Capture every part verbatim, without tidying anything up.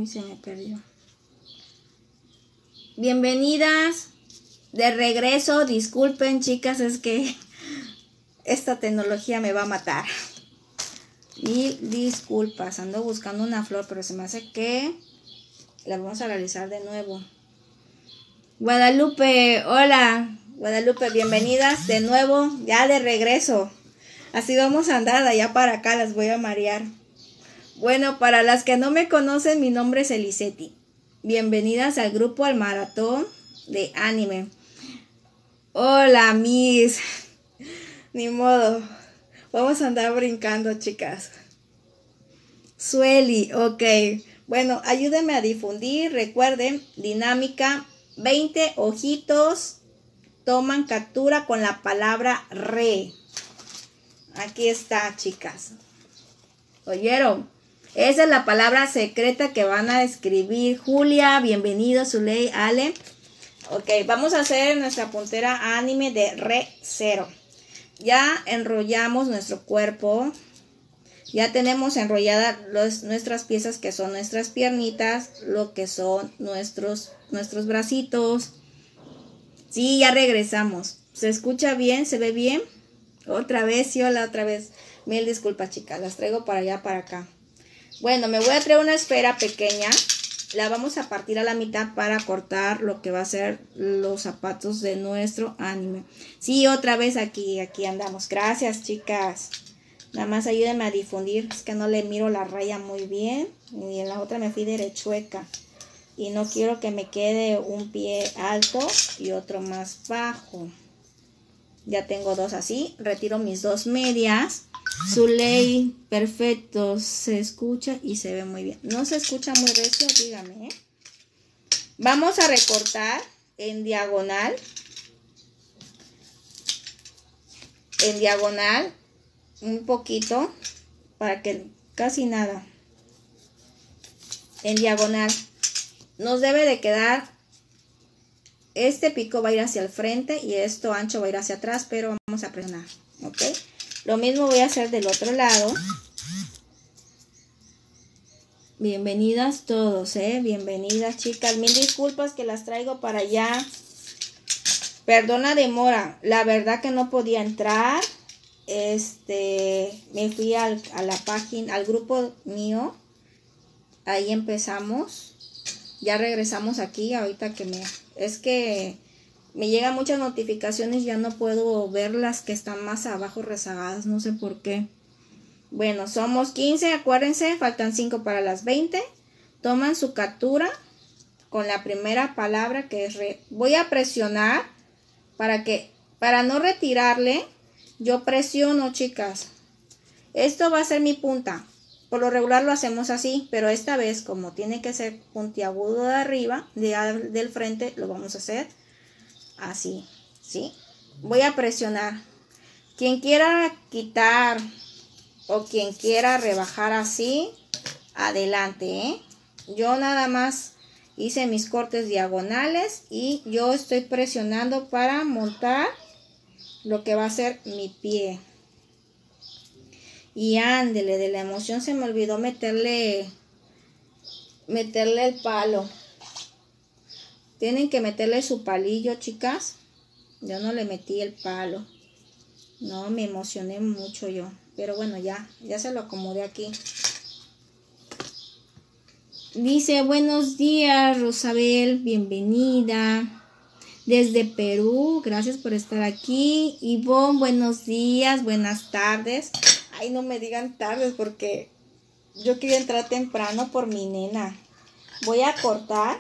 Uy, se me perdió. Bienvenidas de regreso. Disculpen, chicas, es que esta tecnología me va a matar. Mil disculpas, ando buscando una flor, pero se me hace que la vamos a realizar de nuevo. Guadalupe, hola. Guadalupe, bienvenidas de nuevo, ya de regreso. Así vamos a andar de allá para acá, las voy a marear. Bueno, para las que no me conocen, mi nombre es Eliseti. Bienvenidas al grupo Al Maratón de Anime. Hola, Miss. Ni modo. Vamos a andar brincando, chicas. Sueli, ok. Bueno, ayúdenme a difundir. Recuerden, dinámica, veinte ojitos toman captura con la palabra re. Aquí está, chicas. ¿Oyeron? Esa es la palabra secreta que van a escribir. Julia, bienvenido, Zuley, Ale. Ok, vamos a hacer nuestra puntera anime de re cero. Ya enrollamos nuestro cuerpo. Ya tenemos enrolladas los, nuestras piezas que son nuestras piernitas, lo que son nuestros, nuestros bracitos. Sí, ya regresamos. ¿Se escucha bien? ¿Se ve bien? Otra vez, sí, hola, otra vez. Mil disculpas, chicas. Las traigo para allá, para acá. Bueno, me voy a traer una esfera pequeña. La vamos a partir a la mitad para cortar lo que va a ser los zapatos de nuestro anime. Sí, otra vez aquí, aquí andamos. Gracias, chicas. Nada más ayúdenme a difundir. Es que no le miro la raya muy bien. Y en la otra me fui derechueca. Y no quiero que me quede un pie alto y otro más bajo. Ya tengo dos así. Retiro mis dos medias. Zuley, perfecto. Se escucha y se ve muy bien. No se escucha muy recio, dígame, ¿eh? Vamos a recortar en diagonal. En diagonal. Un poquito. Para que casi nada. En diagonal. Nos debe de quedar. Este pico va a ir hacia el frente y esto ancho va a ir hacia atrás, pero vamos a presionar, ¿ok? Lo mismo voy a hacer del otro lado. Bienvenidas todos, ¿eh? Bienvenidas, chicas. Mil disculpas que las traigo para allá. Perdona demora. La verdad que no podía entrar. Este, me fui al, a la página, al grupo mío. Ahí empezamos. Ya regresamos aquí, ahorita que me... Es que me llegan muchas notificaciones, ya no puedo ver las que están más abajo rezagadas, no sé por qué. Bueno, somos quince, acuérdense, faltan cinco para las veinte. Toman su captura con la primera palabra que es re. Voy a presionar para que, para no retirarle, yo presiono, chicas. Esto va a ser mi punta. Por lo regular lo hacemos así, pero esta vez como tiene que ser puntiagudo de arriba, de, del frente, lo vamos a hacer así, ¿sí? Voy a presionar. Quien quiera quitar o quien quiera rebajar así, adelante, ¿eh? Yo nada más hice mis cortes diagonales y yo estoy presionando para montar lo que va a ser mi pie. Y ándele, de la emoción se me olvidó meterle, meterle el palo. Tienen que meterle su palillo, chicas. Yo no le metí el palo. No, me emocioné mucho yo. Pero bueno, ya, ya se lo acomodé aquí. Dice, buenos días, Rosabel, bienvenida. Desde Perú, gracias por estar aquí. Ivonne, buenos días, buenas tardes. Ay, no me digan tardes porque yo quería entrar temprano por mi nena. Voy a cortar.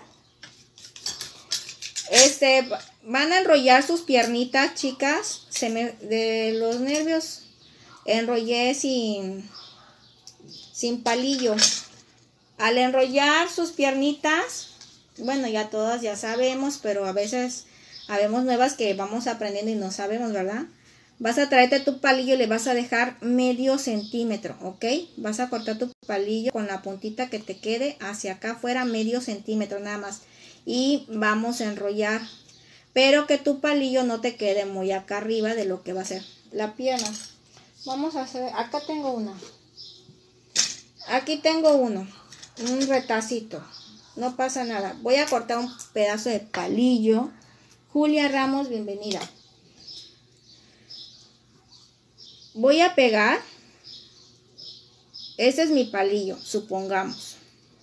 Este, van a enrollar sus piernitas, chicas. Se me, de los nervios enrollé sin, sin palillo. Al enrollar sus piernitas, bueno, ya todas ya sabemos, pero a veces habemos nuevas que vamos aprendiendo y no sabemos, ¿verdad? Vas a traerte tu palillo y le vas a dejar medio centímetro, ¿ok? Vas a cortar tu palillo con la puntita que te quede hacia acá afuera, medio centímetro nada más. Y vamos a enrollar, pero que tu palillo no te quede muy acá arriba de lo que va a ser la pierna. Vamos a hacer, acá tengo una. Aquí tengo uno. un retacito. No pasa nada. Voy a cortar un pedazo de palillo. Julia Ramos, bienvenida. Voy a pegar. Este es mi palillo, supongamos.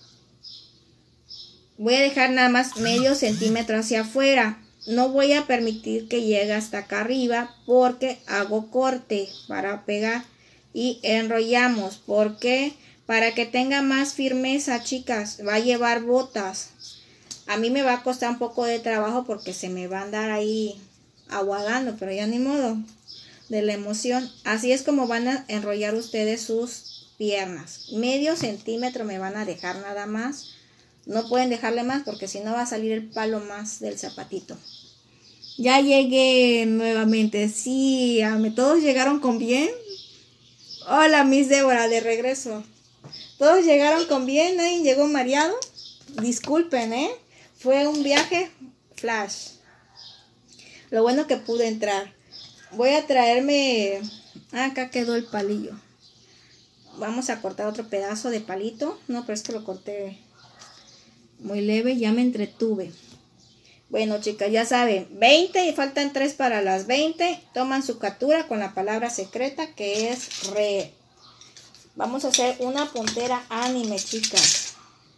Voy a dejar nada más medio centímetro hacia afuera. No voy a permitir que llegue hasta acá arriba porque hago corte para pegar y enrollamos. ¿Por qué? Para que tenga más firmeza, chicas. Va a llevar botas. A mí me va a costar un poco de trabajo porque se me va a andar ahí aguadando, pero ya ni modo de la emoción. Así es como van a enrollar ustedes sus piernas. Medio centímetro me van a dejar nada más. No pueden dejarle más porque si no va a salir el palo más del zapatito. Ya llegué nuevamente. Sí, todos llegaron con bien. Hola, Miss Débora, de regreso. Todos llegaron con bien, nadie llegó mareado. Disculpen, ¿eh? Fue un viaje flash. Lo bueno que pude entrar. Voy a traerme... Ah, acá quedó el palillo. Vamos a cortar otro pedazo de palito. No, pero es que lo corté muy leve, ya me entretuve. Bueno, chicas, ya saben, veinte y faltan tres para las veinte. Toman su captura con la palabra secreta que es re. Vamos a hacer una puntera anime, chicas.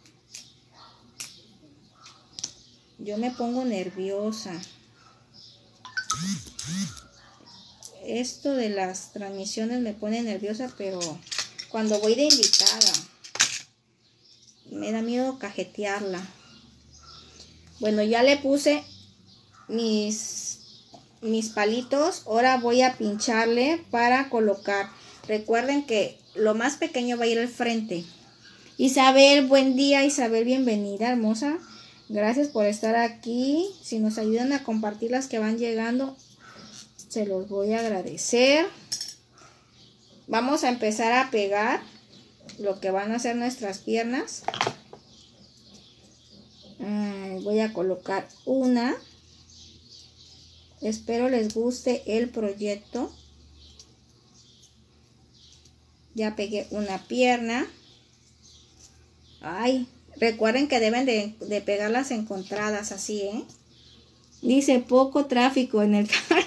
Yo me pongo nerviosa. Esto de las transmisiones me pone nerviosa, pero cuando voy de invitada me da miedo cajetearla. Bueno, ya le puse mis, mis palitos. Ahora voy a pincharle para colocar. Recuerden que lo más pequeño va a ir al frente. Isabel, buen día. Isabel, bienvenida, hermosa. Gracias por estar aquí. Si nos ayudan a compartir las que van llegando, se los voy a agradecer. Vamos a empezar a pegar lo que van a hacer nuestras piernas. Ay, voy a colocar una. Espero les guste el proyecto. Ya pegué una pierna. Ay, recuerden que deben de, de pegarlas encontradas así, ¿eh? Dice poco tráfico en el...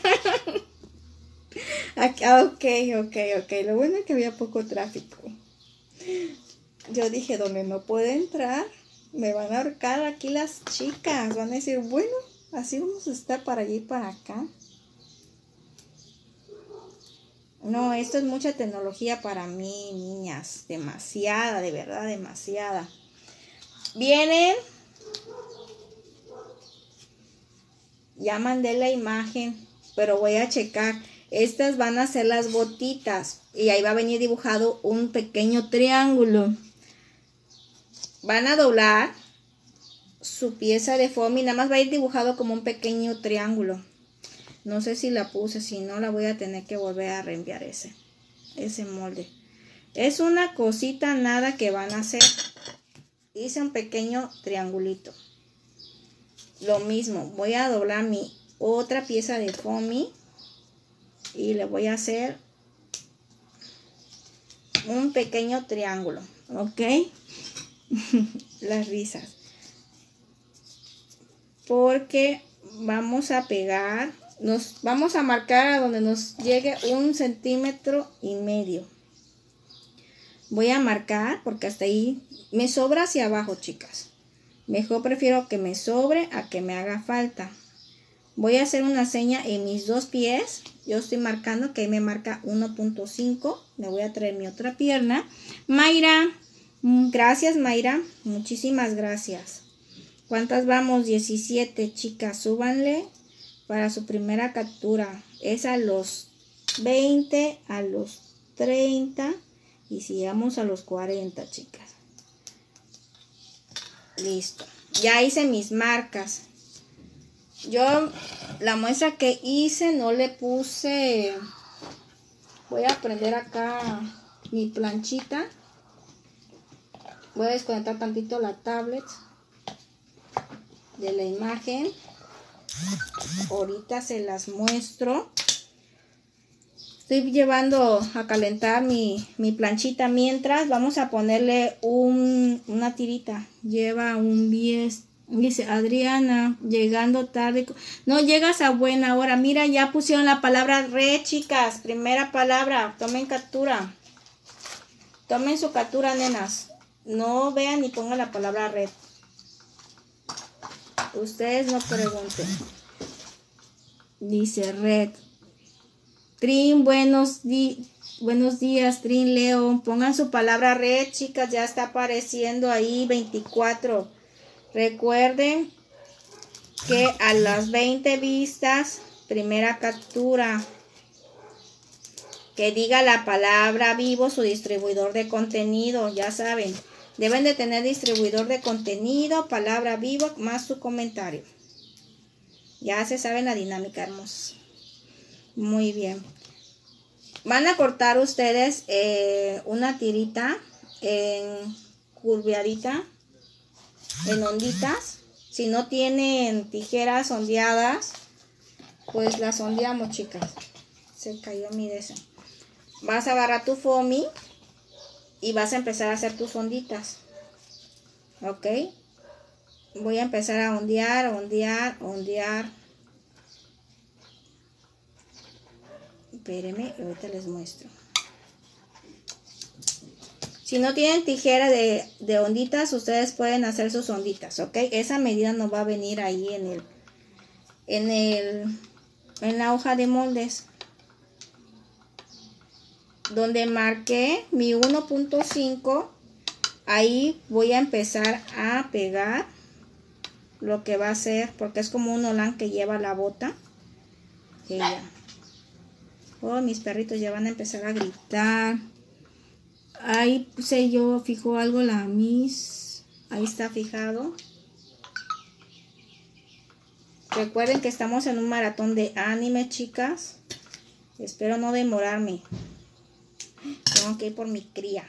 Ok, ok, ok. Lo bueno es que había poco tráfico. Yo dije, donde no puedo entrar, me van a ahorcar aquí las chicas. Van a decir, bueno, así vamos a estar para allá y para acá. No, esto es mucha tecnología para mí, niñas. Demasiada, de verdad, demasiada. Vienen. Ya mandé la imagen, pero voy a checar. Estas van a ser las botitas. Y ahí va a venir dibujado un pequeño triángulo. Van a doblar su pieza de foamy. Nada más va a ir dibujado como un pequeño triángulo. No sé si la puse. Si no, la voy a tener que volver a reenviar ese. Ese molde. Es una cosita nada que van a hacer. Hice un pequeño triangulito. Lo mismo. Voy a doblar mi otra pieza de foamy. Y le voy a hacer un pequeño triángulo. ¿Ok? Las risas. Porque vamos a pegar. Nos vamos a marcar a donde nos llegue un centímetro y medio. Voy a marcar porque hasta ahí me sobra hacia abajo, chicas. Mejor prefiero que me sobre a que me haga falta. Voy a hacer una seña en mis dos pies. Yo estoy marcando que ahí me marca uno punto cinco. Me voy a traer mi otra pierna. Mayra, gracias Mayra. Muchísimas gracias. ¿Cuántas vamos? diecisiete, chicas. Súbanle para su primera captura. Es a los veinte, a los treinta y sigamos a los cuarenta, chicas. Listo. Ya hice mis marcas. Yo la muestra que hice no le puse. Voy a prender acá mi planchita. Voy a desconectar tantito la tablet de la imagen. Ahorita se las muestro. Estoy llevando a calentar mi, mi planchita mientras. Vamos a ponerle un, una tirita. Lleva un diez. Dice Adriana, llegando tarde. No llegas a buena hora. Mira, ya pusieron la palabra re, chicas. Primera palabra. Tomen captura. Tomen su captura, nenas. No vean ni pongan la palabra red. Ustedes no pregunten. Dice red. Trin, buenos, di buenos días, Trin, León. Pongan su palabra red, chicas. Ya está apareciendo ahí veinticuatro. Recuerden que a las veinte vistas, primera captura. Que diga la palabra vivo su distribuidor de contenido. Ya saben. Deben de tener distribuidor de contenido, palabra vivo, más su comentario. Ya se saben la dinámica, hermosos. Muy bien. Van a cortar ustedes eh, una tirita en curveadita, en onditas. Si no tienen tijeras ondeadas, pues las ondeamos, chicas. Se cayó mi deseo. Vas a agarrar tu foamy y vas a empezar a hacer tus onditas. Ok. Voy a empezar a ondear, ondear, ondear. Espérenme, ahorita les muestro. Si no tienen tijera de, de onditas, ustedes pueden hacer sus onditas, ¿ok? Esa medida no va a venir ahí en el, en el, en la hoja de moldes. Donde marqué mi uno punto cinco, ahí voy a empezar a pegar lo que va a ser, porque es como un holán que lleva la bota. Ella. Oh, mis perritos ya van a empezar a gritar. Ahí puse yo, fijo algo la Miss. Ahí está fijado. Recuerden que estamos en un maratón de anime, chicas. Espero no demorarme. Tengo que ir por mi cría.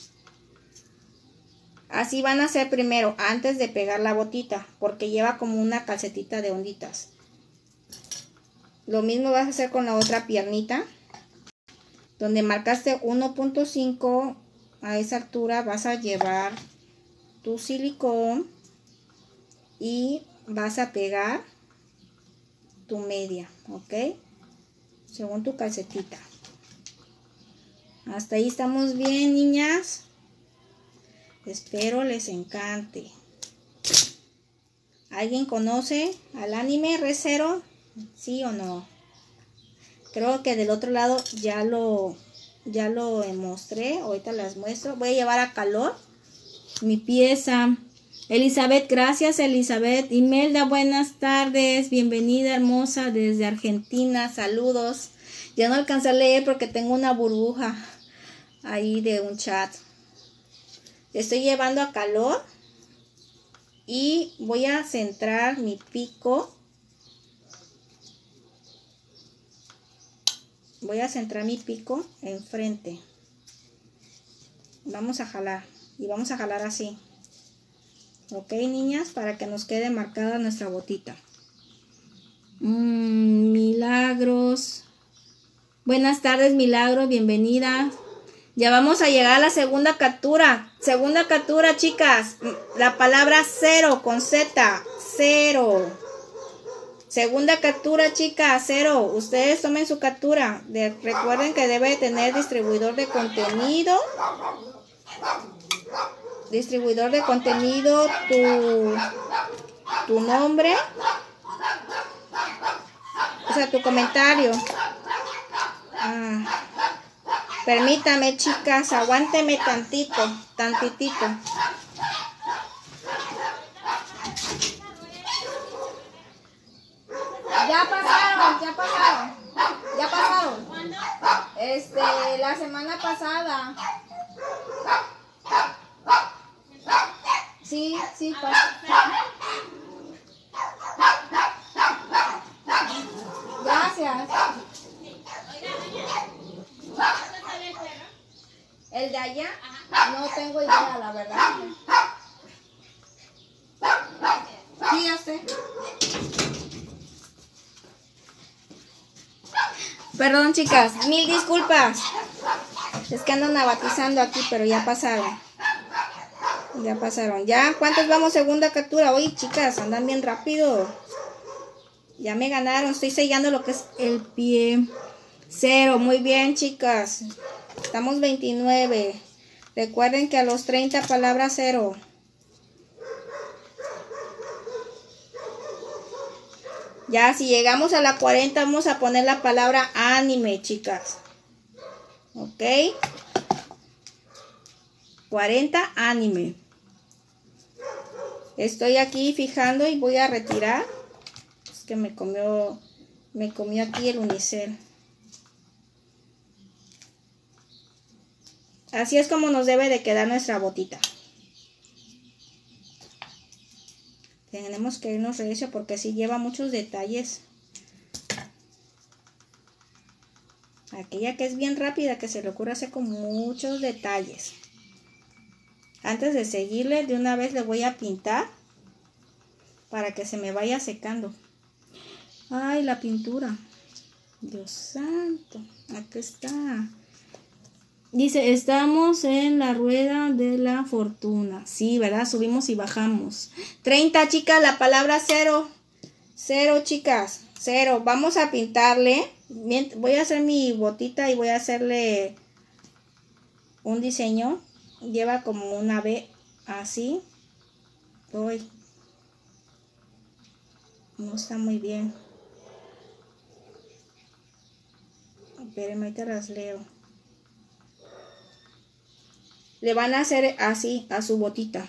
Así van a hacer primero, antes de pegar la botita, porque lleva como una calcetita de onditas. Lo mismo vas a hacer con la otra piernita. Donde marcaste uno punto cinco, a esa altura vas a llevar tu silicón y vas a pegar tu media, ¿ok? Según tu calcetita. Hasta ahí estamos bien, niñas. Espero les encante. ¿Alguien conoce al anime Re:Zero? ¿Sí o no? Creo que del otro lado ya lo, ya lo mostré. Ahorita las muestro. Voy a llevar a calor mi pieza. Elizabeth, gracias Elizabeth. Imelda, buenas tardes. Bienvenida hermosa desde Argentina. Saludos. Ya no alcancé a leer porque tengo una burbuja ahí de un chat. Estoy llevando a calor y voy a centrar mi pico. Voy a centrar mi pico enfrente. Vamos a jalar y vamos a jalar así. Ok, niñas, para que nos quede marcada nuestra botita. Mm, Milagros. Buenas tardes, Milagros, bienvenida. Ya vamos a llegar a la segunda captura. Segunda captura, chicas. La palabra cero con Z. Cero. Segunda captura, chicas. Cero. Ustedes tomen su captura. De, recuerden que debe tener distribuidor de contenido. Distribuidor de contenido. Tu, tu nombre. O sea, tu comentario. Ah. Permítame, chicas, aguánteme tantito, tantitito. Ya pasaron, ya pasaron, ya pasaron. ¿Cuándo? Este, la semana pasada. Sí, sí, pasó. Gracias. ¿El de allá? Ajá. No tengo idea, la verdad. Sí, ya sé. Perdón, chicas, mil disculpas. Es que andan abatizando aquí, pero ya pasaron. Ya pasaron. ¿Ya? ¿Cuántos vamos? Segunda captura. Oye, chicas, andan bien rápido. Ya me ganaron. Estoy sellando lo que es el pie. Cero. Muy bien, chicas. Estamos veintinueve. Recuerden que a los treinta palabras cero. Ya, si llegamos a la cuarenta, vamos a poner la palabra anime, chicas. ¿Ok? cuarenta, anime. Estoy aquí fijando y voy a retirar. Es que me comió, me comió aquí el unicel. Así es como nos debe de quedar nuestra botita. Tenemos que irnos recio porque sí lleva muchos detalles. Aquella que es bien rápida, que se le ocurre hacer con muchos detalles. Antes de seguirle, de una vez le voy a pintar para que se me vaya secando. Ay, la pintura. Dios santo, aquí está. Dice, estamos en la rueda de la fortuna. Sí, ¿verdad? Subimos y bajamos. treinta, chicas, la palabra cero. Cero, chicas. Cero. Vamos a pintarle. Voy a hacer mi botita y voy a hacerle un diseño. Lleva como una B así. Uy. No está muy bien. Espérenme, ahorita las leo. Le van a hacer así a su botita.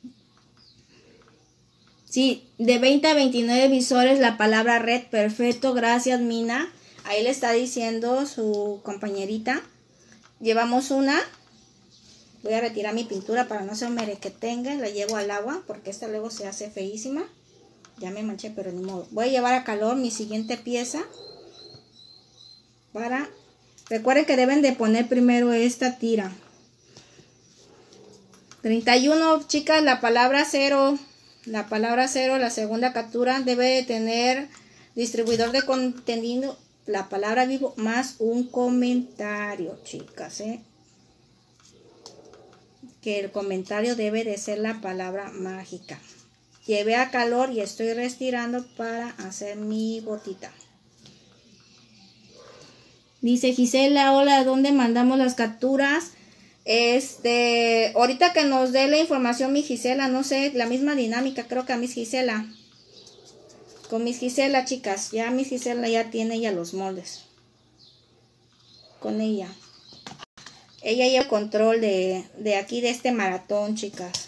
Sí, de veinte a veintinueve visores la palabra red. Perfecto, gracias, Mina. Ahí le está diciendo su compañerita. Llevamos una. Voy a retirar mi pintura para no se merequetenga. La llevo al agua porque esta luego se hace feísima. Ya me manché, pero ni modo. Voy a llevar a calor mi siguiente pieza. Para... Recuerden que deben de poner primero esta tira. treinta y uno, chicas, la palabra cero. La palabra cero, la segunda captura, debe de tener distribuidor de contenido, la palabra vivo, más un comentario, chicas, ¿eh? Que el comentario debe de ser la palabra mágica. Llevé a calor y estoy retirando para hacer mi botita. Dice Gisela, hola, ¿dónde mandamos las capturas? Este, ahorita que nos dé la información mi Gisela, no sé, la misma dinámica, creo que a Miss Gisela. Con Miss Gisela, chicas, ya Miss Gisela ya tiene ya los moldes. Con ella. Ella lleva el control de, de aquí, de este maratón, chicas.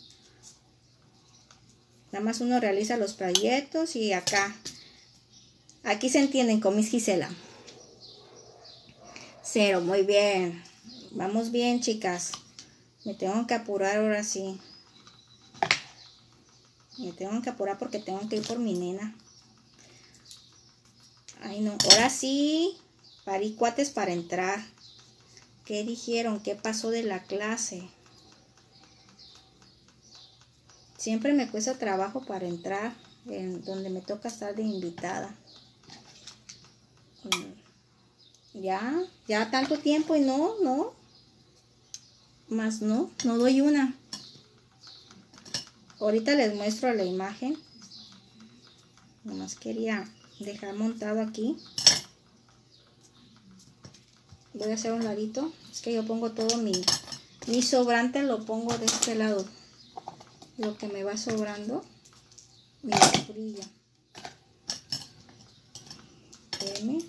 Nada más uno realiza los proyectos y acá. Aquí se entienden con Miss Gisela. Cero, muy bien. Vamos bien, chicas. Me tengo que apurar ahora sí. Me tengo que apurar porque tengo que ir por mi nena. Ay, no. Ahora sí. Parí cuates para entrar. ¿Qué dijeron? ¿Qué pasó de la clase? Siempre me cuesta trabajo para entrar. En donde me toca estar de invitada. Ya. Ya tanto tiempo y no, no. Más no. No doy una. Ahorita les muestro la imagen. Nomás quería dejar montado aquí. Voy a hacer un ladito. Es que yo pongo todo mi, mi sobrante, lo pongo de este lado. Lo que me va sobrando. Mi brilla. Espérenme.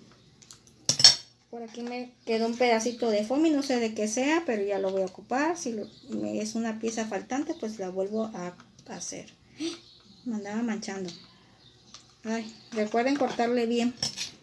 Por aquí me quedó un pedacito de foamy, no sé de qué sea, pero ya lo voy a ocupar. Si lo, me es una pieza faltante, pues la vuelvo a hacer. Me andaba manchando. Ay, recuerden cortarle bien.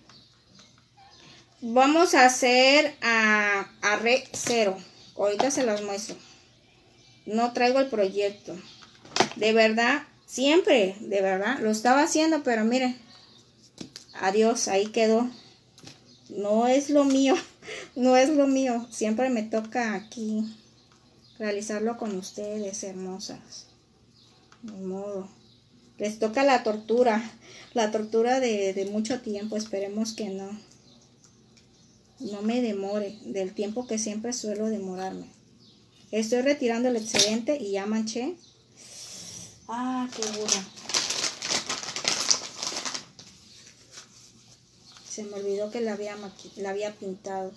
Vamos a hacer a, a red cero. Ahorita se los muestro. No traigo el proyecto. De verdad, siempre, de verdad, lo estaba haciendo, pero miren. Adiós, ahí quedó. No es lo mío. No es lo mío. Siempre me toca aquí realizarlo con ustedes, hermosas. Ni modo. Les toca la tortura. La tortura de, de mucho tiempo. Esperemos que no. no me demore del tiempo que siempre suelo demorarme. Estoy retirando el excedente y ya manché. Ah, qué burra. Se me olvidó que la había, la había pintado.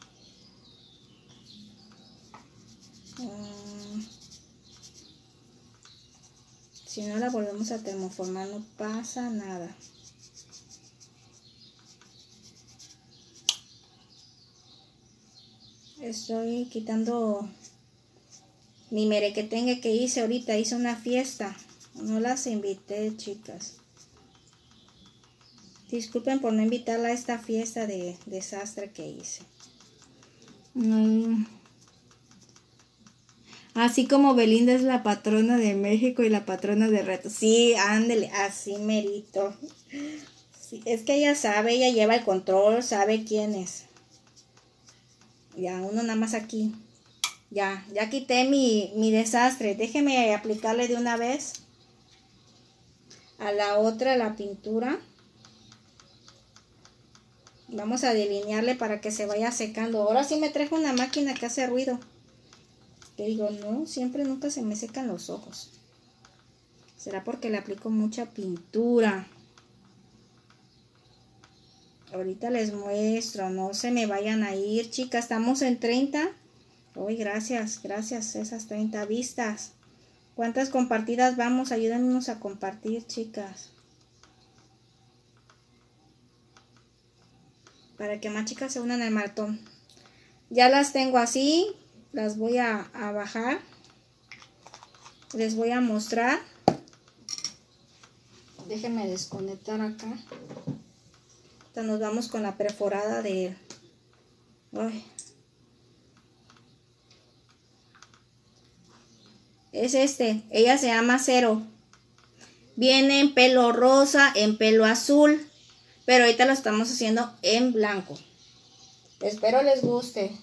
Um, si no la volvemos a termoformar no pasa nada. Estoy quitando mi merequetengue que hice ahorita. Hice una fiesta. No las invité, chicas. Disculpen por no invitarla a esta fiesta de desastre que hice. Mm. Así como Belinda es la patrona de México y la patrona de retos. Sí, ándele, así merito. Sí, es que ella sabe, ella lleva el control, sabe quién es. Ya, uno nada más aquí. Ya, ya quité mi, mi desastre. Déjeme aplicarle de una vez a la otra la pintura. Vamos a delinearle para que se vaya secando. Ahora sí me trajo una máquina que hace ruido. Que digo, no, siempre nunca se me secan los ojos. ¿Será porque le aplico mucha pintura? Ahorita les muestro, no se me vayan a ir, chicas. Estamos en treinta. Uy, gracias, gracias esas treinta vistas. ¿Cuántas compartidas vamos? Ayúdennos a compartir, chicas. Para que más chicas se unan al maratón. Ya las tengo así. Las voy a, a bajar. Les voy a mostrar. Déjenme desconectar acá. Ahorita nos vamos con la perforada de... Ay. Es este. Ella se llama Cero. Viene en pelo rosa, en pelo azul. Pero ahorita lo estamos haciendo en blanco. Espero les guste.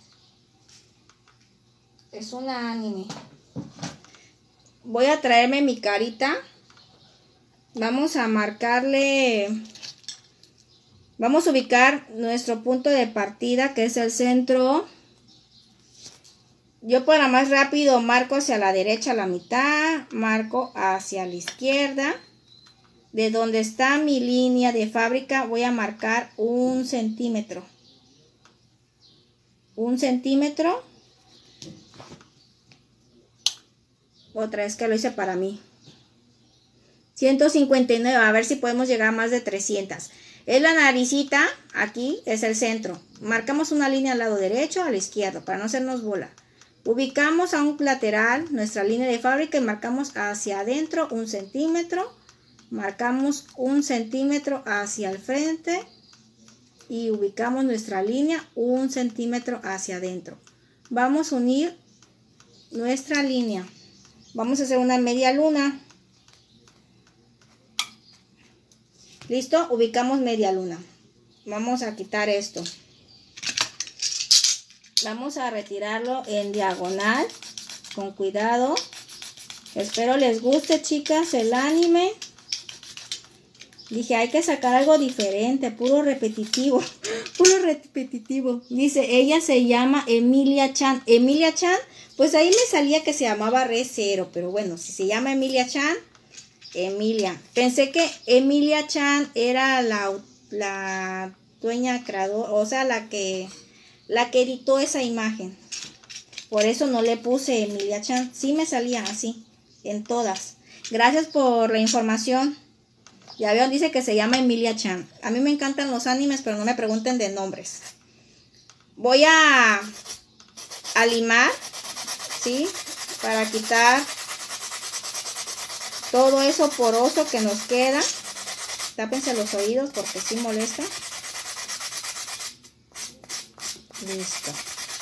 Es una anime. Voy a traerme mi carita. Vamos a marcarle. Vamos a ubicar nuestro punto de partida, que es el centro. Yo para más rápido marco hacia la derecha la mitad. Marco hacia la izquierda. De donde está mi línea de fábrica voy a marcar un centímetro. Un centímetro. Otra vez que lo hice para mí. ciento cincuenta y nueve. A ver si podemos llegar a más de trescientas. Es la naricita. Aquí es el centro. Marcamos una línea al lado derecho, a la izquierda, para no hacernos bola. Ubicamos a un lateral nuestra línea de fábrica y marcamos hacia adentro un centímetro. Marcamos un centímetro hacia el frente. Y ubicamos nuestra línea un centímetro hacia adentro. Vamos a unir nuestra línea. Vamos a hacer una media luna. Listo, ubicamos media luna. Vamos a quitar esto. Vamos a retirarlo en diagonal. Con cuidado. Espero les guste, chicas, el anime. Dije, hay que sacar algo diferente, puro repetitivo. Puro repetitivo. Dice, ella se llama Emilia Chan. Emilia Chan, pues ahí me salía que se llamaba Re Cero. Pero bueno, si se llama Emilia Chan, Emilia. Pensé que Emilia Chan era la, la dueña creadora, o sea, la que, la que editó esa imagen. Por eso no le puse Emilia Chan. Sí me salía así, en todas. Gracias por la información. Ya vieron, dice que se llama Emilia Chan. A mí me encantan los animes, pero no me pregunten de nombres. Voy a, a limar, ¿sí? Para quitar todo eso poroso que nos queda. Tápense los oídos porque sí molesta. Listo.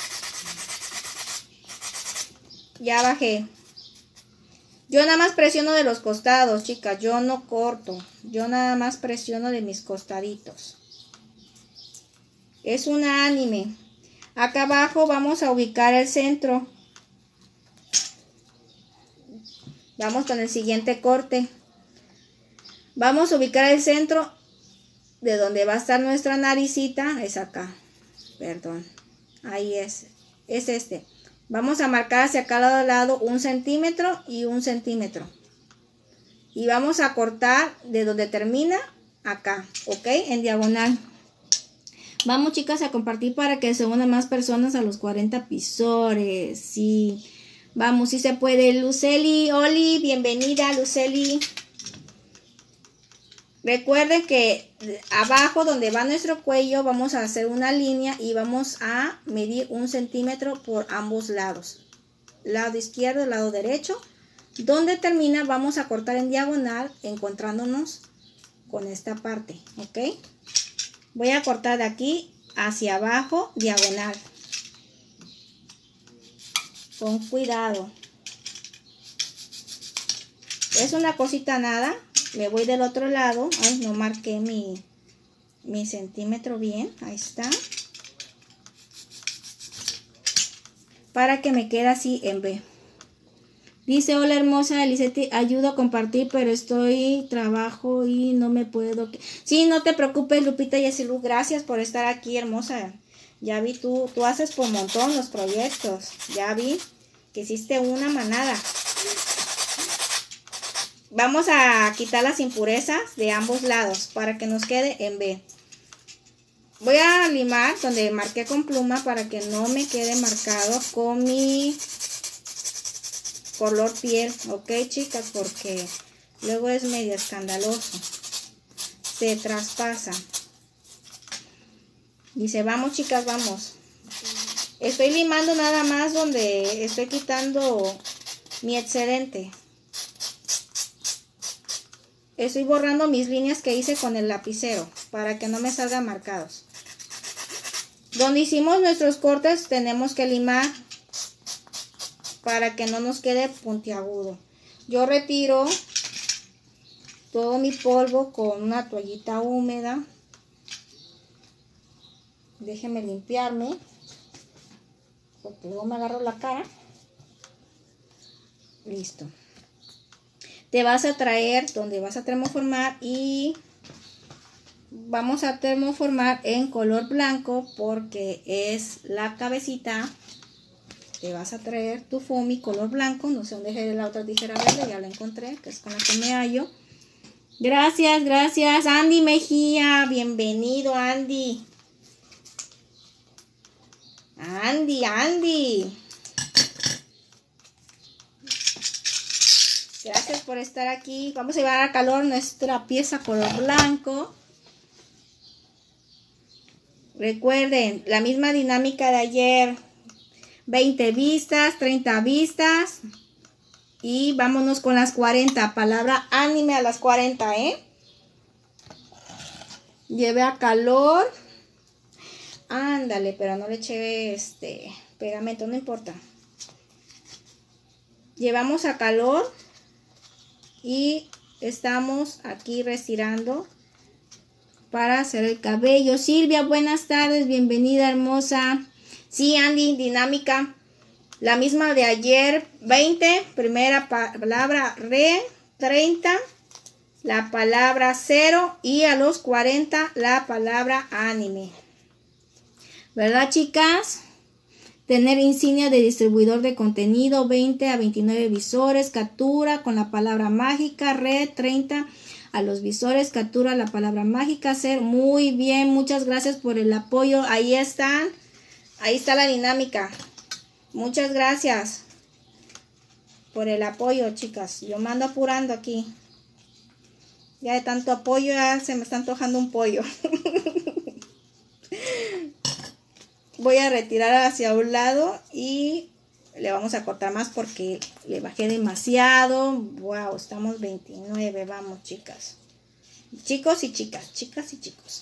Ya bajé. Yo nada más presiono de los costados, chicas. Yo no corto. Yo nada más presiono de mis costaditos. Es una anime. Acá abajo vamos a ubicar el centro. Vamos con el siguiente corte. Vamos a ubicar el centro de donde va a estar nuestra naricita. Es acá. perdón, ahí es, es este. Vamos a marcar hacia cada lado un centímetro y un centímetro. Y vamos a cortar de donde termina acá, ¿ok? En diagonal. Vamos, chicas, a compartir para que se unan más personas a los cuarenta pisores. Sí, vamos, si sí se puede. Luceli, Oli, bienvenida, Luceli. Recuerden que abajo donde va nuestro cuello vamos a hacer una línea y vamos a medir un centímetro por ambos lados. Lado izquierdo, lado derecho. Donde termina vamos a cortar en diagonal encontrándonos con esta parte, ¿ok? Voy a cortar de aquí hacia abajo, diagonal. Con cuidado. Es una cosita nada. Me voy del otro lado. Ay, no marqué mi, mi centímetro bien. Ahí está. Para que me quede así en B. Dice, hola hermosa, Eliseti, ayudo a compartir, pero estoy trabajo y no me puedo. Sí, no te preocupes, Lupita Yesilú, gracias por estar aquí, hermosa. Ya vi, tú, tú haces por montón los proyectos. Ya vi que hiciste una manada. Vamos a quitar las impurezas de ambos lados para que nos quede en B. Voy a limar donde marqué con pluma para que no me quede marcado con mi color piel, ok, chicas, porque luego es medio escandaloso, se traspasa. Dice, vamos, chicas, vamos. Estoy limando nada más donde estoy quitando mi excedente. Estoy borrando mis líneas que hice con el lapicero para que no me salgan marcados. Donde hicimos nuestros cortes tenemos que limar para que no nos quede puntiagudo. Yo retiro todo mi polvo con una toallita húmeda. Déjenme limpiarme, porque luego me agarro la cara. Listo. Te vas a traer donde vas a termoformar y vamos a termoformar en color blanco porque es la cabecita. Te vas a traer tu foamy color blanco. No sé dónde dejé la otra tijera verde. Ya la encontré, que es con la que me hallo. Gracias, gracias. Andy Mejía. Bienvenido, Andy. Andy, Andy. Gracias por estar aquí. Vamos a llevar a calor nuestra pieza color blanco. Recuerden, la misma dinámica de ayer. veinte vistas, treinta vistas y vámonos con las cuarenta. Palabra anime a las cuarenta, ¿eh? Lleve a calor. Ándale, pero no le eché este pegamento, no importa. Llevamos a calor y estamos aquí retirando para hacer el cabello. Silvia, buenas tardes, bienvenida, hermosa. Sí, Andy, dinámica. La misma de ayer. veinte, primera palabra re. treinta, la palabra cero. Y a los cuarenta, la palabra anime. ¿Verdad, chicas? Tener insignia de distribuidor de contenido. veinte a veintinueve visores. Captura con la palabra mágica. Re. treinta. A los visores. Captura la palabra mágica. Ser. Muy bien. Muchas gracias por el apoyo. Ahí están. Ahí está la dinámica. Muchas gracias por el apoyo, chicas. Yo me ando apurando aquí. Ya de tanto apoyo ya se me está antojando un pollo. Voy a retirar hacia un lado y le vamos a cortar más porque le bajé demasiado. Wow, estamos veintinueve. Vamos, chicas. Chicos y chicas. Chicas y chicos.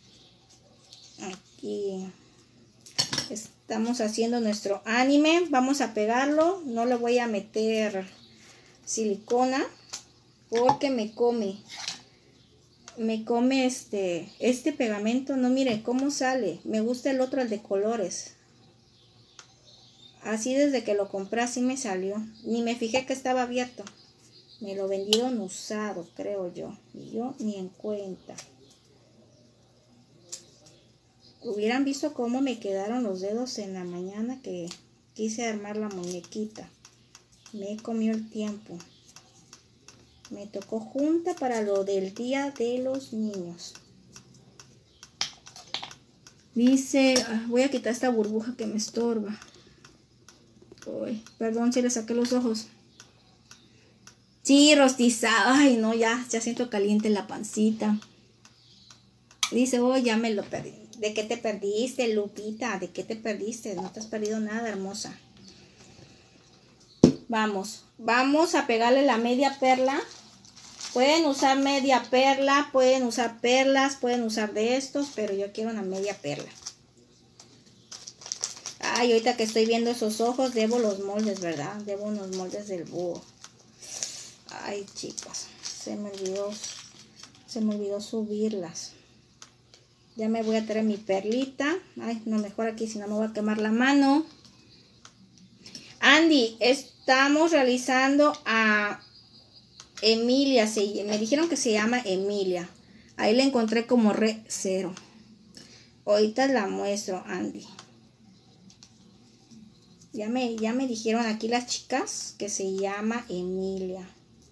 Aquí. Estamos haciendo nuestro anime. Vamos a pegarlo. No le voy a meter silicona porque me come. Me come este, este pegamento. No, mire cómo sale. Me gusta el otro, el de colores. Así desde que lo compré así me salió. Ni me fijé que estaba abierto. Me lo vendieron usado, creo yo. Y yo ni en cuenta. Hubieran visto cómo me quedaron los dedos en la mañana que quise armar la muñequita. Me comió el tiempo. Me tocó junta para lo del Día de los Niños. Dice, voy a quitar esta burbuja que me estorba. Uy, perdón si le saqué los ojos. Sí, rostizado. Ay, no, ya, ya siento caliente la pancita. Dice, oh, ya me lo perdí. ¿De qué te perdiste, Lupita? ¿De qué te perdiste? No te has perdido nada, hermosa. Vamos, vamos a pegarle la media perla. Pueden usar media perla, pueden usar perlas, pueden usar de estos, pero yo quiero una media perla. Ay, ahorita que estoy viendo esos ojos, debo los moldes, ¿verdad? Debo unos moldes del búho. Ay, chicos, se me olvidó, se me olvidó subirlas. Ya me voy a traer mi perlita. Ay, no, mejor aquí, si no me voy a quemar la mano. Andy, estamos realizando a Emilia. Se, me dijeron que se llama Emilia. Ahí la encontré como re cero. Ahorita la muestro, Andy. Ya me, ya me dijeron aquí las chicas que se llama Emilia.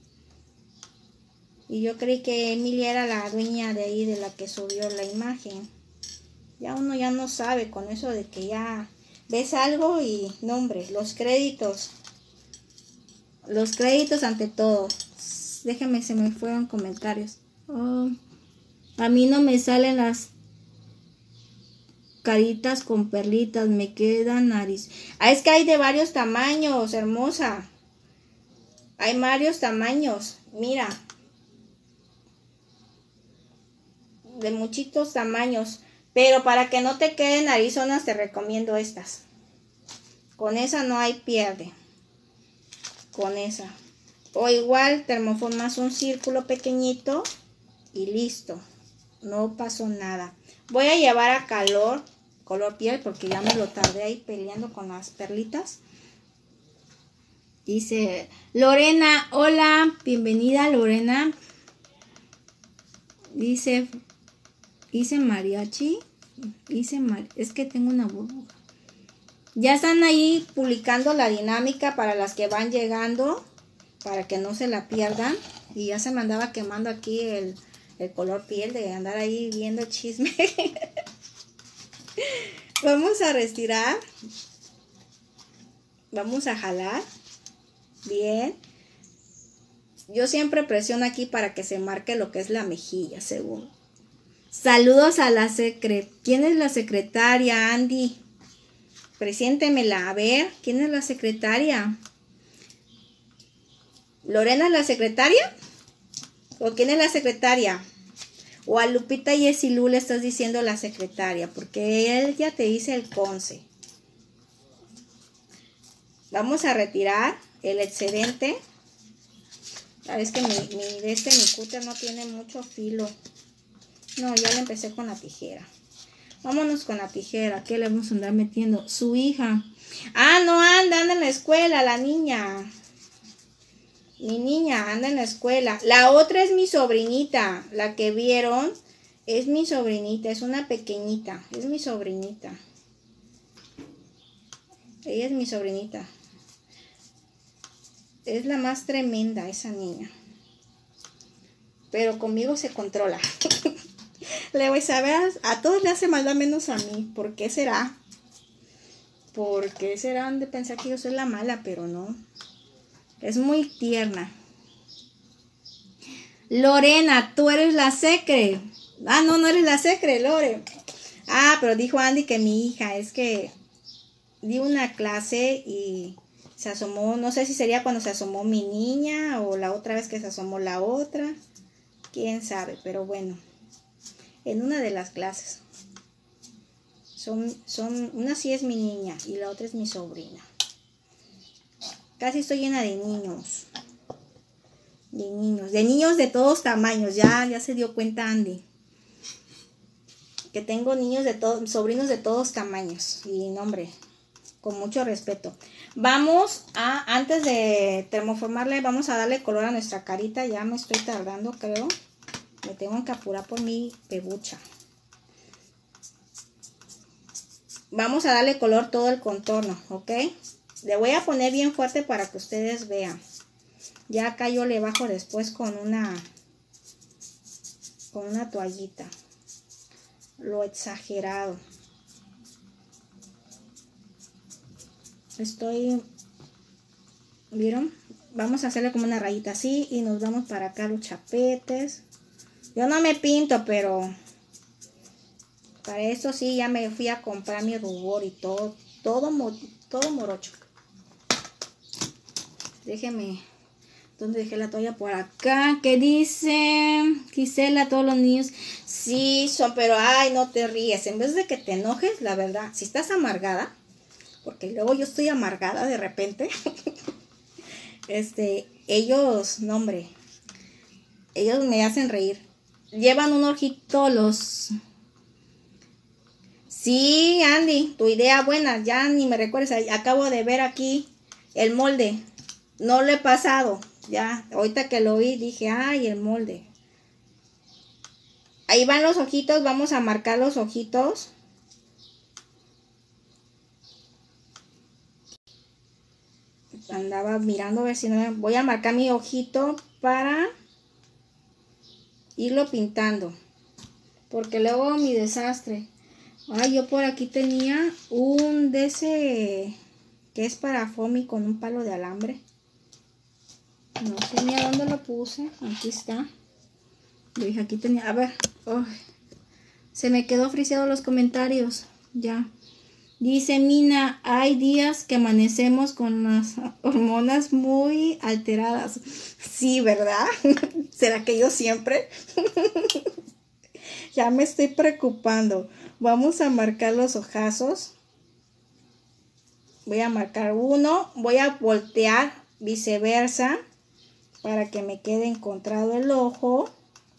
Y yo creí que Emilia era la dueña de ahí, de la que subió la imagen. Ya uno ya no sabe con eso de que ya ves algo y nombre, los créditos. Los créditos ante todo. Déjenme, se me fueron comentarios. Oh, a mí no me salen las caritas con perlitas, me queda nariz. Ah, es que hay de varios tamaños, hermosa. Hay varios tamaños, mira. De muchitos tamaños. Pero para que no te queden narizonas te recomiendo estas. Con esa no hay pierde. Con esa. O igual termoformas un círculo pequeñito y listo. No pasó nada. Voy a llevar a calor, color piel, porque ya me lo tardé ahí peleando con las perlitas. Dice Lorena, hola, bienvenida Lorena. Dice, hice mariachi. Hice mar... Es que tengo una burbuja. Ya están ahí publicando la dinámica para las que van llegando, para que no se la pierdan. Y ya se me andaba quemando aquí el, el color piel de andar ahí viendo chisme. Vamos a respirar. Vamos a jalar. Bien. Yo siempre presiono aquí para que se marque lo que es la mejilla, según. Saludos a la secre. ¿Quién es la secretaria, Andy? Preséntemela. A ver, ¿quién es la secretaria? ¿Lorena es la secretaria? ¿O quién es la secretaria? O a Lupita y Esilú le estás diciendo la secretaria, porque ella te dice el conce. Vamos a retirar el excedente. Sabes que mi, mi, de este, mi cúter no tiene mucho filo. No, ya le empecé con la tijera. Vámonos con la tijera. ¿Qué le vamos a andar metiendo? Su hija. Ah, no anda, anda en la escuela, la niña. Mi niña anda en la escuela. La otra es mi sobrinita. La que vieron es mi sobrinita. Es una pequeñita. Es mi sobrinita. Ella es mi sobrinita. Es la más tremenda esa niña. Pero conmigo se controla. Le voy a saber, a todos le hace maldad menos a mí. ¿Por qué será? ¿Por qué serán de pensar que yo soy la mala? Pero no. Es muy tierna. Lorena, tú eres la secre. Ah, no, no eres la secre, Lore. Ah, pero dijo Andy que mi hija. Es que di una clase y se asomó. No sé si sería cuando se asomó mi niña o la otra vez que se asomó la otra. Quién sabe, pero bueno. En una de las clases. Son, son, una sí es mi niña y la otra es mi sobrina. Casi estoy llena de niños. De niños. De niños de todos tamaños. Ya, ya se dio cuenta Andy. Que tengo niños de todos, sobrinos de todos tamaños. Y nombre, con mucho respeto. Vamos a, antes de termoformarle, vamos a darle color a nuestra carita. Ya me estoy tardando, creo. Me tengo que apurar por mi pebucha. vamos a darle color todo el contorno, ¿ok? Le voy a poner bien fuerte para que ustedes vean. Ya acá yo le bajo después con una, con una toallita. Lo exagerado. Estoy, ¿vieron? Vamos a hacerle como una rayita así y nos vamos para acá los chapetes. Yo no me pinto, pero para eso sí ya me fui a comprar mi rubor y todo, todo, todo morocho. Déjenme, ¿dónde dejé la toalla? Por acá. ¿Qué dice Gisela? Todos los niños. Sí, son, pero ay, no te ríes. En vez de que te enojes, la verdad, si estás amargada, porque luego yo estoy amargada de repente. este, ellos, no hombre, ellos me hacen reír. Llevan un ojito los... Sí, Andy, tu idea buena, ya ni me recuerdes, acabo de ver aquí el molde. No lo he pasado, ya, ahorita que lo vi dije, ay, el molde. Ahí van los ojitos, vamos a marcar los ojitos. Andaba mirando a ver si no me... Voy a marcar mi ojito para irlo pintando. Porque luego mi desastre. Ay, yo por aquí tenía un de ese que es para foamy con un palo de alambre. No sé ni a dónde lo puse. Aquí está. Yo dije, aquí tenía... A ver. Oh, se me quedó friseado los comentarios. Ya. Dice Mina, hay días que amanecemos con las hormonas muy alteradas. Sí, ¿verdad? ¿Será que yo siempre? Ya me estoy preocupando. Vamos a marcar los ojazos. Voy a marcar uno. Voy a voltear viceversa para que me quede encontrado el ojo.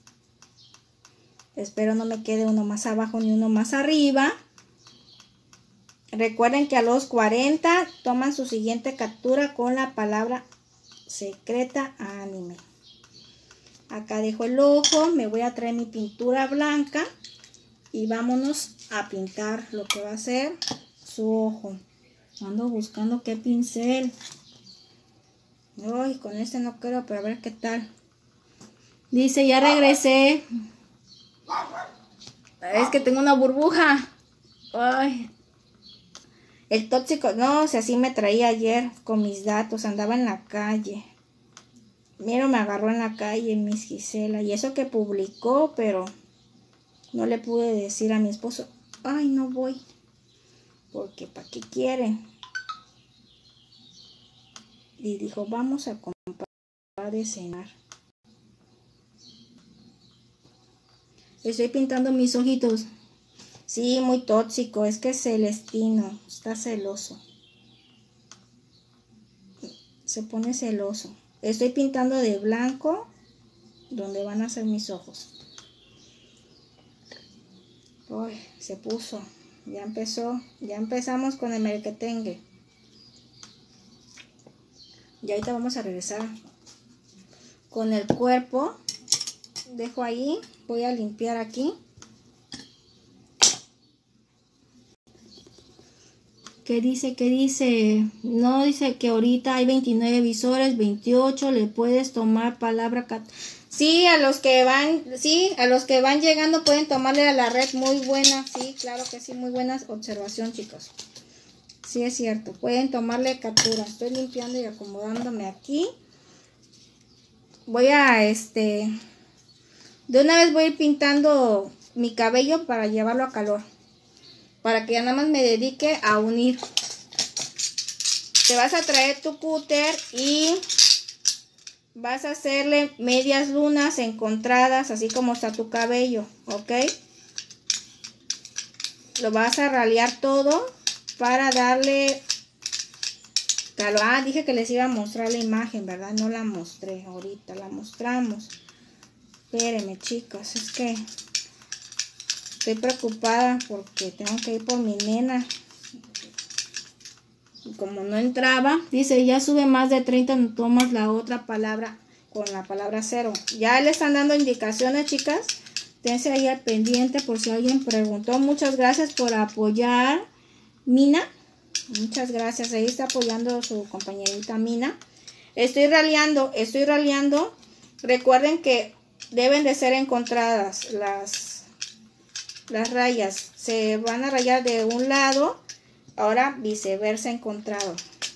Espero no me quede uno más abajo ni uno más arriba. Recuerden que a los cuarenta toman su siguiente captura con la palabra secreta anime. Acá dejo el ojo, me voy a traer mi pintura blanca y vámonos a pintar lo que va a ser su ojo. Ando buscando qué pincel. Ay, con este no quiero, pero a ver qué tal. Dice, ya regresé. Es que tengo una burbuja. Ay. El tóxico, no, o sea, así me traía ayer con mis datos, andaba en la calle. Mira, me agarró en la calle, Miss Gisela. Y eso que publicó, pero no le pude decir a mi esposo, ay, no voy. Porque ¿para qué quieren? Y dijo, vamos a comprar de cenar. Estoy pintando mis ojitos. Sí, muy tóxico, es que Celestino está celoso. Se pone celoso. Estoy pintando de blanco donde van a ser mis ojos. Uy, se puso. Ya empezó. Ya empezamos con el merequetengue. Y ahorita vamos a regresar con el cuerpo. Dejo ahí. Voy a limpiar aquí. ¿Qué dice? ¿Qué dice? No, dice que ahorita hay veintinueve visores, veintiocho, le puedes tomar palabra. Sí, a los que van, sí, a los que van llegando pueden tomarle a la red, muy buena, sí, claro que sí, muy buena observación, chicos. Sí, es cierto, pueden tomarle captura. Estoy limpiando y acomodándome aquí. Voy a, este, de una vez voy a ir pintando mi cabello para llevarlo a calor. Para que ya nada más me dedique a unir. Te vas a traer tu cúter y vas a hacerle medias lunas encontradas, así como está tu cabello, ¿ok? Lo vas a ralear todo para darle calor. Ah, dije que les iba a mostrar la imagen, ¿verdad? No la mostré, ahorita la mostramos. Espérenme, chicos, es que estoy preocupada porque tengo que ir por mi nena. Y como no entraba, dice, ya sube más de treinta, no tomas la otra palabra con la palabra cero. Ya le están dando indicaciones, chicas. Tense ahí al pendiente por si alguien preguntó. Muchas gracias por apoyar Mina. Muchas gracias. Ahí está apoyando su compañerita Mina. Estoy raleando, estoy raleando. Recuerden que deben de ser encontradas las, las rayas. Se van a rayar de un lado. Ahora viceversa encontrado.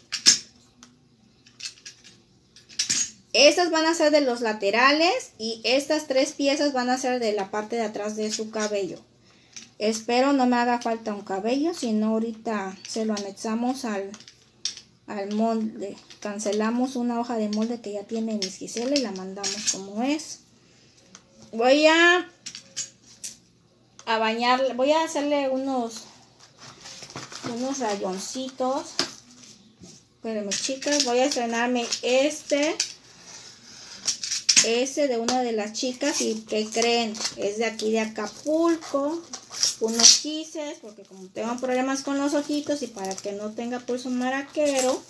Estas van a ser de los laterales y estas tres piezas van a ser de la parte de atrás de su cabello. Espero no me haga falta un cabello, si no ahorita se lo anexamos al, al molde. Cancelamos una hoja de molde que ya tiene Miss Gisela y la mandamos como es. Voy a, a bañarle, voy a hacerle unos, unos rayoncitos. Espérenme, chicas, voy a estrenarme este. Ese de una de las chicas y que creen, es de aquí de Acapulco. Unos quises, porque como tengo problemas con los ojitos y para que no tenga pulso maraquero,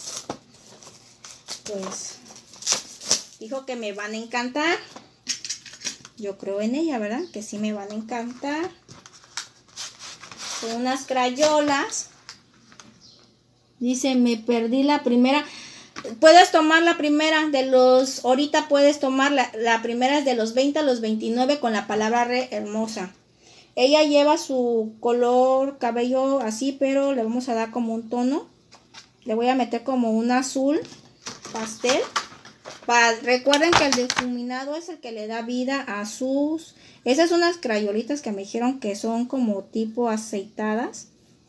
pues dijo que me van a encantar. Yo creo en ella, ¿verdad? Que sí me van a encantar. Son unas crayolas. Dice, me perdí la primera. Puedes tomar la primera de los, ahorita puedes tomar la, la primera es de los veinte a los veintinueve con la palabra re hermosa. Ella lleva su color cabello así, pero le vamos a dar como un tono. Le voy a meter como un azul pastel. Para, recuerden que el difuminado es el que le da vida a sus... Esas son unas crayolitas que me dijeron que son como tipo aceitadas.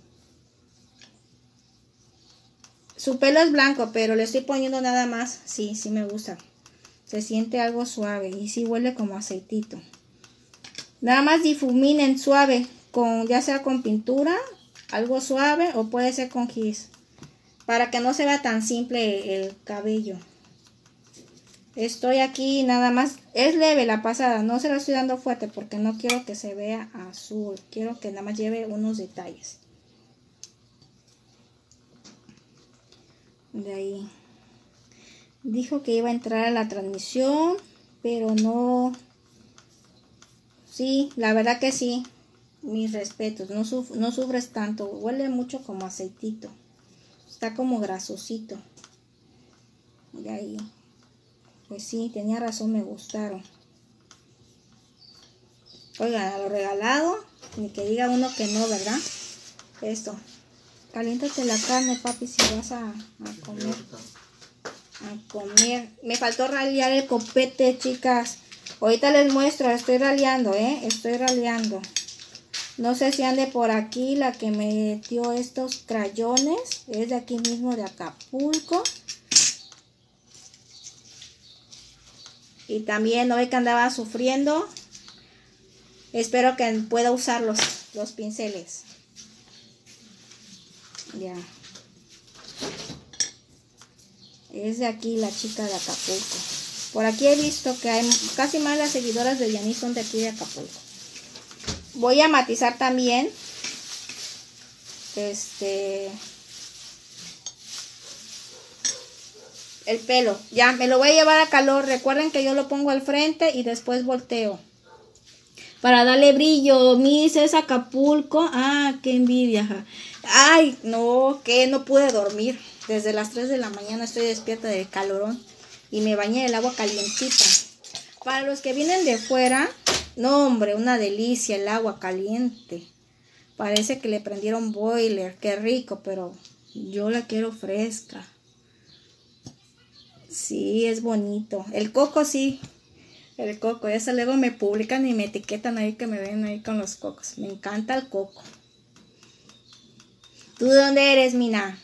Su pelo es blanco, pero le estoy poniendo nada más. Sí, sí me gusta. Se siente algo suave y sí huele como aceitito. Nada más difuminen suave, con, ya sea con pintura, algo suave o puede ser con gis. Para que no se vea tan simple el cabello. Estoy aquí nada más. Es leve la pasada, no se la estoy dando fuerte porque no quiero que se vea azul. Quiero que nada más lleve unos detalles. De ahí. Dijo que iba a entrar a la transmisión, pero no. Sí, la verdad que sí. Mis respetos. No, suf no sufres tanto. Huele mucho como aceitito. Está como grasosito. De ahí. Pues sí, tenía razón, me gustaron. Oigan, a lo regalado. Ni que diga uno que no, ¿verdad? Esto. Caliéntate la carne, papi, si vas a, a comer. A comer. Me faltó ralear el copete, chicas. Ahorita les muestro, estoy raleando, ¿eh? Estoy raleando. No sé si ande por aquí la que me metió estos crayones. Es de aquí mismo, de Acapulco. Y también hoy que andaba sufriendo. Espero que pueda usar los, los pinceles. Ya. Es de aquí la chica de Acapulco. Por aquí he visto que hay casi más las seguidoras de Yanis son de aquí de Acapulco. Voy a matizar también. Este. El pelo. Ya, me lo voy a llevar a calor. Recuerden que yo lo pongo al frente y después volteo. Para darle brillo. Miss es Acapulco. Ah, qué envidia. Ay, no, que no pude dormir. Desde las tres de la mañana estoy despierta del calorón. Y me bañé el agua calientita. Para los que vienen de fuera, no hombre, una delicia el agua caliente. Parece que le prendieron boiler, qué rico, pero yo la quiero fresca. Sí, es bonito. El coco sí, el coco. Eso luego me publican y me etiquetan ahí que me ven ahí con los cocos. Me encanta el coco. ¿Tú de dónde eres, Mina?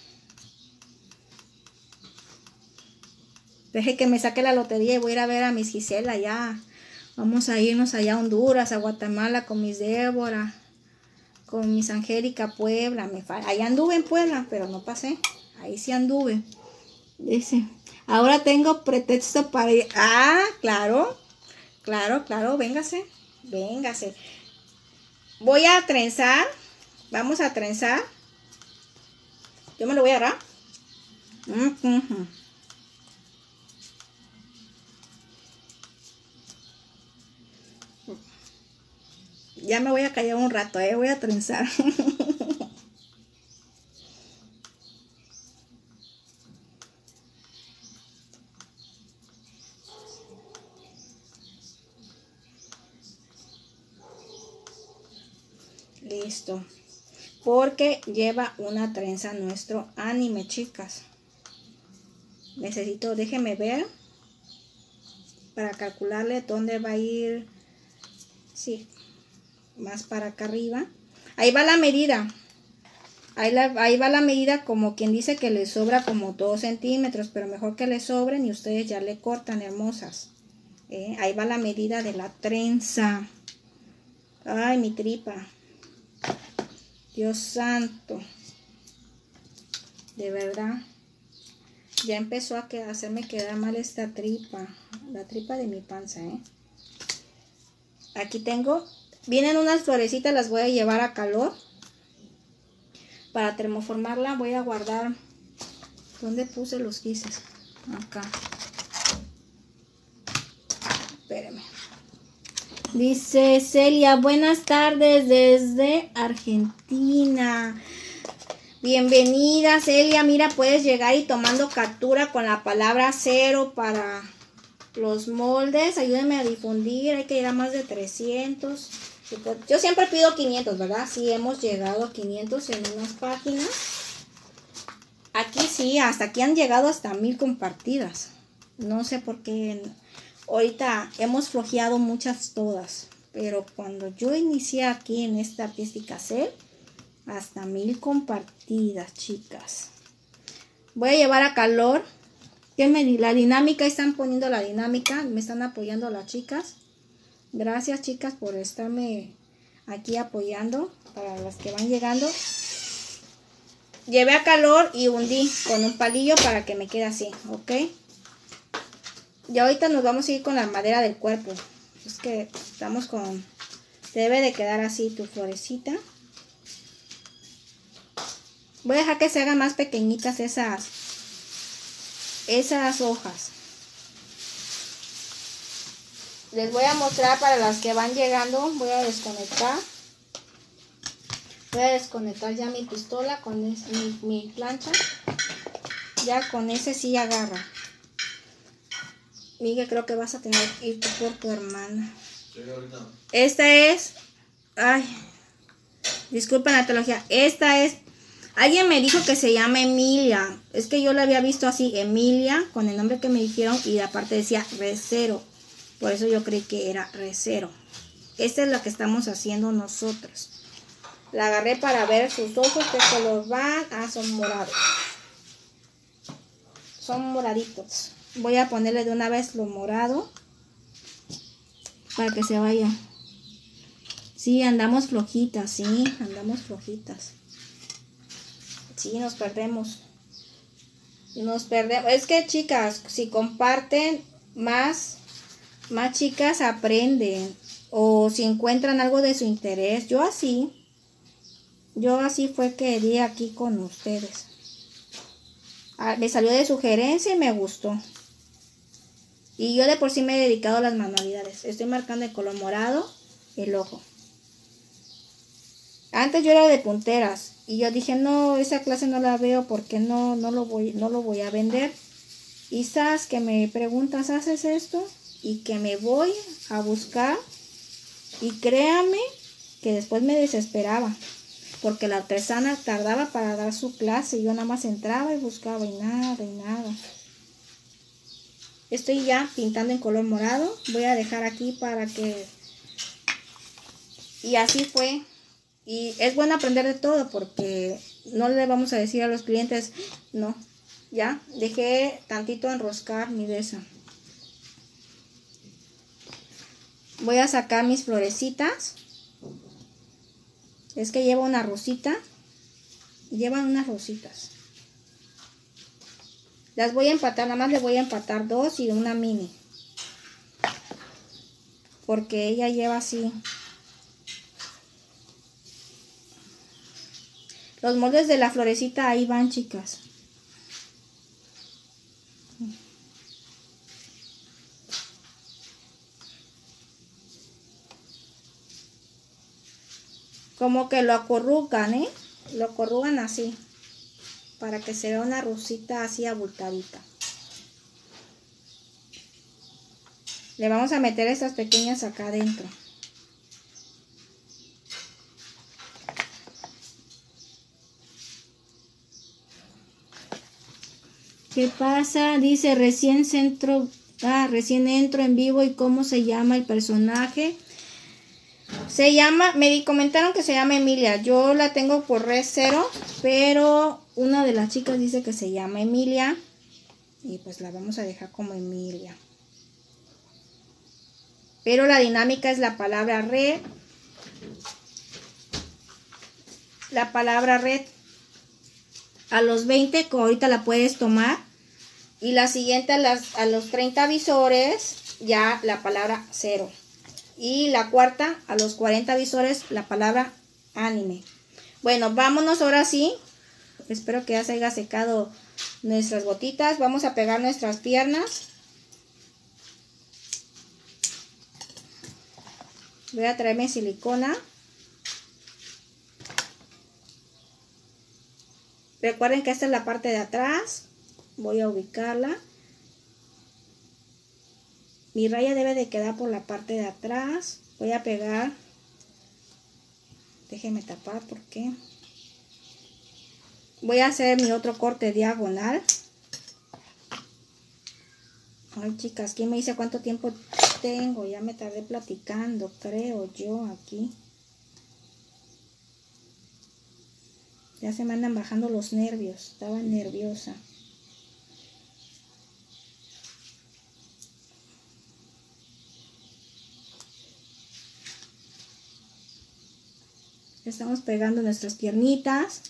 Deje que me saque la lotería y voy a ir a ver a Miss Gisela allá. Vamos a irnos allá a Honduras, a Guatemala con Miss Débora, con Miss Angélica, Puebla. Me allá anduve en Puebla, pero no pasé. Ahí sí anduve. Dice, ahora tengo pretexto para ir. Ah, claro, claro, claro, véngase, véngase. Voy a trenzar, vamos a trenzar. Yo me lo voy a agarrar. Uh-huh. Ya me voy a callar un rato, eh, voy a trenzar. esto. Porque lleva una trenza nuestro anime, chicas. Necesito, déjenme ver. Para calcularle dónde va a ir. Sí, más para acá arriba. Ahí va la medida. Ahí, la, ahí va la medida, como quien dice que le sobra como dos centímetros, pero mejor que le sobren y ustedes ya le cortan, hermosas. ¿Eh? Ahí va la medida de la trenza. Ay, mi tripa. Dios santo. De verdad. Ya empezó a que, hacerme quedar mal esta tripa. La tripa de mi panza, ¿eh? Aquí tengo. Vienen unas florecitas, las voy a llevar a calor. Para termoformarla voy a guardar. ¿Dónde puse los guises? Acá. Espérame. Dice Celia, buenas tardes desde Argentina. Bienvenida Celia, mira, puedes llegar y tomando captura con la palabra cero para los moldes. Ayúdenme a difundir, hay que llegar a más de trescientos. Yo siempre pido quinientos, ¿verdad? Sí, hemos llegado a quinientos en unas páginas. Aquí sí, hasta aquí han llegado hasta mil compartidas. No sé por qué. Ahorita hemos flojeado muchas todas. Pero cuando yo inicié aquí en esta artística cel, hasta mil compartidas, chicas. Voy a llevar a calor. ¿Qué me di? La dinámica, están poniendo la dinámica. Me están apoyando las chicas. Gracias, chicas, por estarme aquí apoyando. Para las que van llegando. Llevé a calor y hundí con un palillo para que me quede así, ¿ok? Y ahorita nos vamos a ir con la madera del cuerpo. Es que estamos con... Debe de quedar así tu florecita. Voy a dejar que se hagan más pequeñitas esas, esas hojas. Les voy a mostrar para las que van llegando. Voy a desconectar. Voy a desconectar ya mi pistola con es, mi, mi plancha. Ya con ese sí agarra. Miguel, creo que vas a tener que ir por tu hermana. Sí, ahorita. Esta es... Ay, disculpen la teología. Esta es... Alguien me dijo que se llama Emilia. Es que yo la había visto así, Emilia, con el nombre que me dijeron. Y aparte decía Recero. Por eso yo creí que era Recero. Esta es la que estamos haciendo nosotros. La agarré para ver sus ojos, qué color van. Ah, son morados. Son moraditos. Voy a ponerle de una vez lo morado para que se vaya. Sí, andamos flojitas, sí, andamos flojitas. Sí, nos perdemos. Nos perdemos. Es que, chicas, si comparten, más, más chicas aprenden. O si encuentran algo de su interés. Yo así. Yo así fue que di aquí con ustedes. Ah, me salió de sugerencia y me gustó. Y yo de por sí me he dedicado a las manualidades. Estoy marcando el color morado el ojo. Antes yo era de punteras. Y yo dije, no, esa clase no la veo porque no, no, lo, voy, no lo voy a vender. Y sabes que me preguntas, ¿haces esto? Y que me voy a buscar. Y créame que después me desesperaba. Porque la artesana tardaba para dar su clase. Y yo nada más entraba y buscaba y nada, y nada. Estoy ya pintando en color morado. Voy a dejar aquí para que... Y así fue. Y es bueno aprender de todo porque no le vamos a decir a los clientes, no, ya, dejé tantito enroscar mi de esa. Voy a sacar mis florecitas. Es que lleva una rosita. Llevan unas rositas. Las voy a empatar, nada más le voy a empatar dos y una mini. Porque ella lleva así. Los moldes de la florecita ahí van, chicas. Como que lo acorrugan, ¿eh? Lo acorrugan así. Para que se vea una rosita así abultadita. Le vamos a meter estas pequeñas acá adentro. ¿Qué pasa? Dice, recién centro, ah, recién entro en vivo y cómo se llama el personaje. Se llama, me comentaron que se llama Emilia. Yo la tengo por red cero, pero una de las chicas dice que se llama Emilia. Y pues la vamos a dejar como Emilia. Pero la dinámica es la palabra red. La palabra red. A los veinte, como ahorita la puedes tomar. Y la siguiente a, las, a los treinta visores, ya la palabra cero. Y la cuarta, a los cuarenta visores, la palabra anime. Bueno, vámonos ahora sí. Espero que ya se haya secado nuestras gotitas. Vamos a pegar nuestras piernas. Voy a traerme silicona. Recuerden que esta es la parte de atrás. Voy a ubicarla. Mi raya debe de quedar por la parte de atrás. Voy a pegar. Déjenme tapar porque voy a hacer mi otro corte diagonal. Ay, chicas, ¿quién me dice cuánto tiempo tengo? Ya me tardé platicando, creo yo, aquí. Ya se me andan bajando los nervios. Estaba nerviosa. Estamos pegando nuestras piernitas.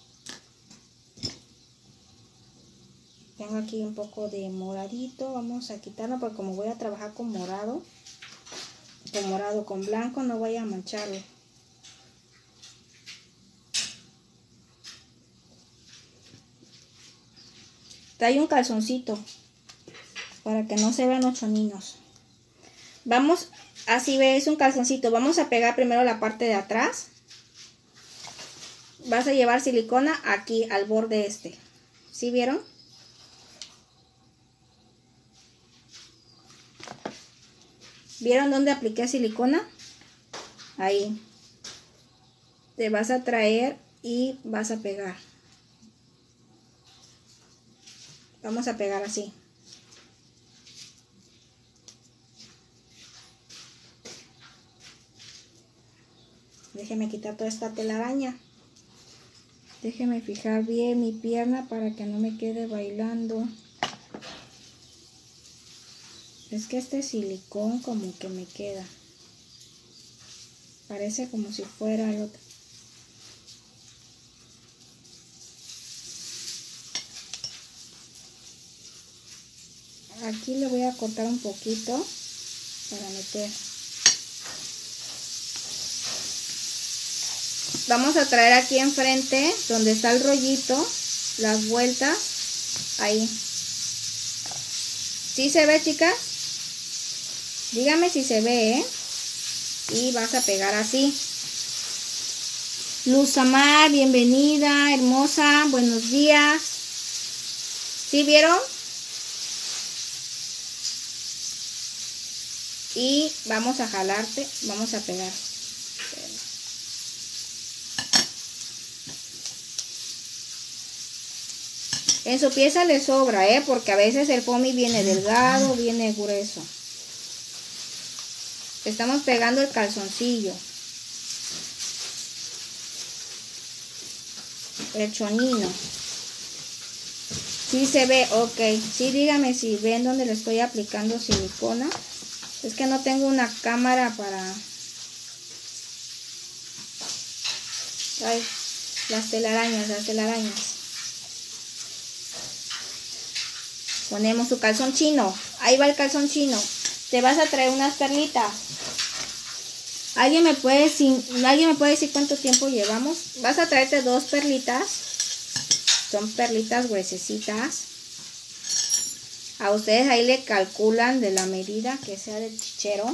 Tengo aquí un poco de moradito. Vamos a quitarlo porque como voy a trabajar con morado, con morado con blanco, no voy a mancharlo. Trae un calzoncito para que no se vean los choninos. Vamos, así ves un calzoncito. Vamos a pegar primero la parte de atrás. Vas a llevar silicona aquí al borde este. ¿Sí vieron? ¿Vieron dónde apliqué silicona? Ahí. Te vas a traer y vas a pegar. Vamos a pegar así. Déjeme quitar toda esta telaraña. Déjeme fijar bien mi pierna para que no me quede bailando. Es que este silicón como que me queda. Parece como si fuera el otro. Aquí le voy a cortar un poquito para meter. Vamos a traer aquí enfrente, donde está el rollito, las vueltas, ahí. ¿Sí se ve, chicas? Dígame si se ve, ¿eh? Y vas a pegar así. Luz Amar, bienvenida, hermosa, buenos días. ¿Sí vieron? Y vamos a jalarte, vamos a pegar. En su pieza le sobra, ¿eh? Porque a veces el foamy viene delgado, viene grueso. Estamos pegando el calzoncillo. El chonino. Sí se ve, ok. Sí, dígame si ven donde le estoy aplicando silicona. Es que no tengo una cámara para... Ay, las telarañas, las telarañas. Ponemos su calzón chino. Ahí va el calzón chino. Te vas a traer unas perlitas. ¿Alguien me puede decir, ¿alguien me puede decir cuánto tiempo llevamos? Vas a traerte dos perlitas. Son perlitas gruesecitas. A ustedes ahí le calculan de la medida que sea del chichero.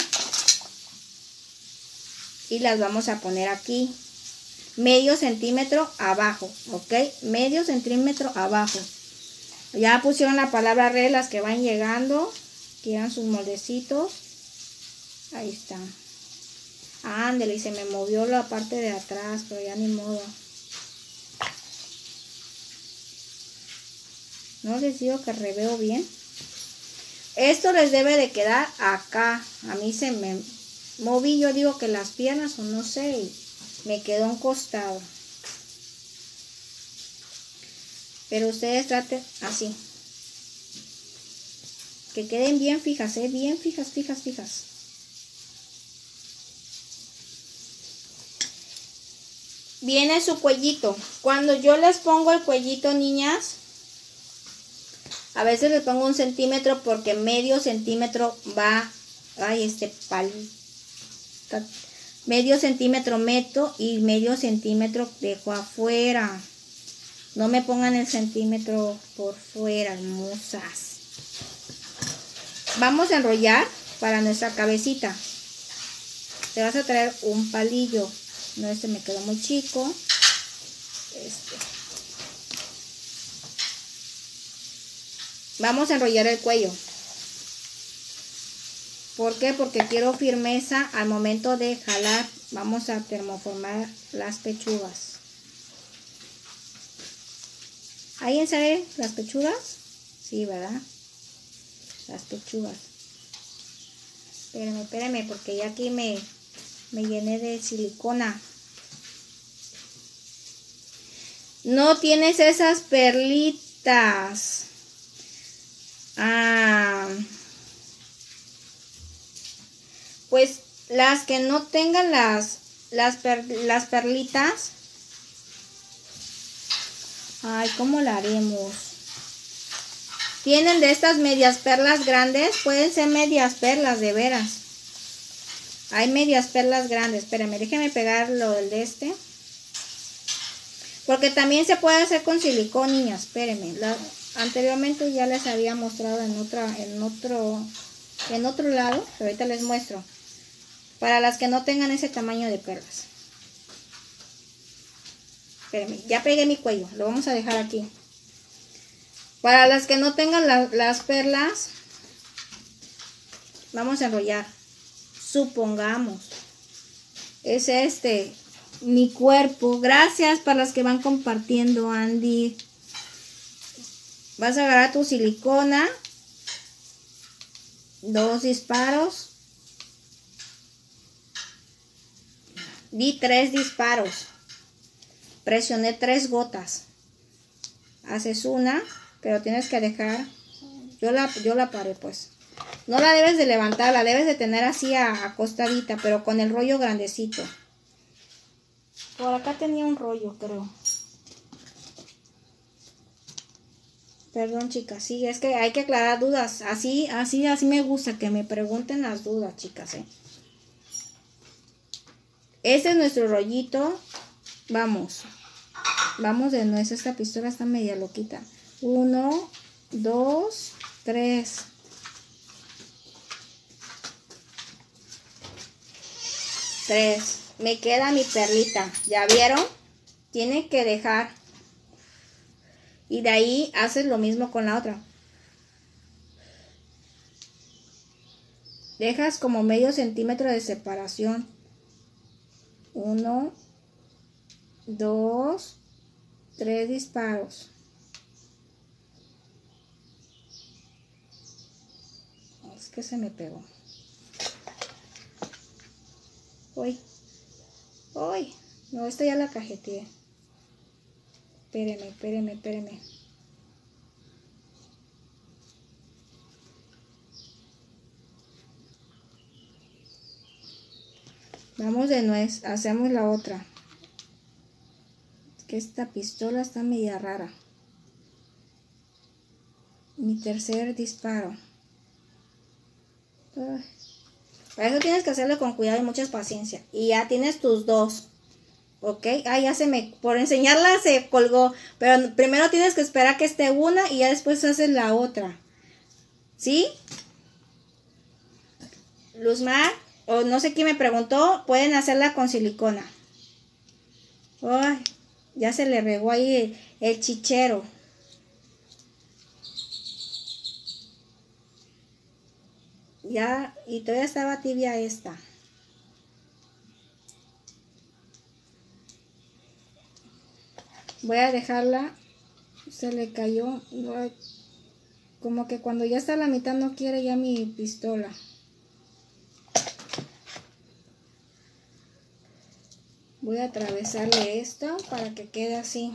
Y las vamos a poner aquí. Medio centímetro abajo. ¿Ok? Medio centímetro abajo. Ya pusieron la palabra red las que van llegando. Quieran sus moldecitos. Ahí está. Ándale, y se me movió la parte de atrás, pero ya ni modo. No les digo que reveo bien. Esto les debe de quedar acá. A mí se me moví, yo digo que las piernas o no sé, y me quedó un costado. Pero ustedes traten así. Que queden bien fijas, ¿eh? Bien fijas, fijas, fijas. Viene su cuellito. Cuando yo les pongo el cuellito, niñas, a veces les pongo un centímetro porque medio centímetro va... Ay, este palito. Medio centímetro meto y medio centímetro dejo afuera. No me pongan el centímetro por fuera, hermosas. Vamos a enrollar para nuestra cabecita. Te vas a traer un palillo. No, este me quedó muy chico. Este. Vamos a enrollar el cuello. ¿Por qué? Porque quiero firmeza al momento de jalar. Vamos a termoformar las pechugas. ¿Alguien sabe las pechugas? Sí, ¿verdad? Las pechugas. Espérenme, espérenme, porque ya aquí me, me llené de silicona. No tienes esas perlitas. Ah... Pues las que no tengan las, las, per, las perlitas. Ay, ¿cómo la haremos? Tienen de estas medias perlas grandes. Pueden ser medias perlas, de veras. Hay medias perlas grandes. Espérenme, déjenme pegar lo del de este. Porque también se puede hacer con silicón, niñas. Espérenme. La, anteriormente ya les había mostrado en, otra, en, otro, en otro lado. Pero ahorita les muestro. Para las que no tengan ese tamaño de perlas. Espérenme, ya pegué mi cuello. Lo vamos a dejar aquí. Para las que no tengan la, las perlas, vamos a enrollar. Supongamos. Es este, mi cuerpo. Gracias para las que van compartiendo, Andy. Vas a agarrar tu silicona. Dos disparos. Di tres disparos. Presioné tres gotas. Haces una, pero tienes que dejar. Yo la, yo la paré, pues. No la debes de levantar, la debes de tener así a, acostadita, pero con el rollo grandecito. Por acá tenía un rollo, creo. Perdón, chicas, sí, es que hay que aclarar dudas. Así, así, así me gusta que me pregunten las dudas, chicas, ¿eh? Este es nuestro rollito. Vamos. Vamos de nuevo. Esta pistola está media loquita. Uno, dos, tres. Tres. Me queda mi perlita. ¿Ya vieron? Tiene que dejar. Y de ahí haces lo mismo con la otra. Dejas como medio centímetro de separación. Uno, dos, tres disparos. Es que se me pegó. Uy. Uy. No, esta ya la cajeteé. Espéreme, espéreme, espéreme. Vamos de nuez, hacemos la otra. Es que esta pistola está media rara. Mi tercer disparo. Ay. Para eso tienes que hacerlo con cuidado y mucha paciencia. Y ya tienes tus dos. ¿Ok? Ah, ya se me... Por enseñarla se colgó. Pero primero tienes que esperar que esté una y ya después haces la otra. ¿Sí? Luzmar, o no sé quién me preguntó, pueden hacerla con silicona. Ay, ya se le regó ahí el, el chichero. Ya, y todavía estaba tibia esta. Voy a dejarla Se le cayó. Como que cuando ya está a la mitad no quiere ya mi pistola. Voy a atravesarle esto para que quede así.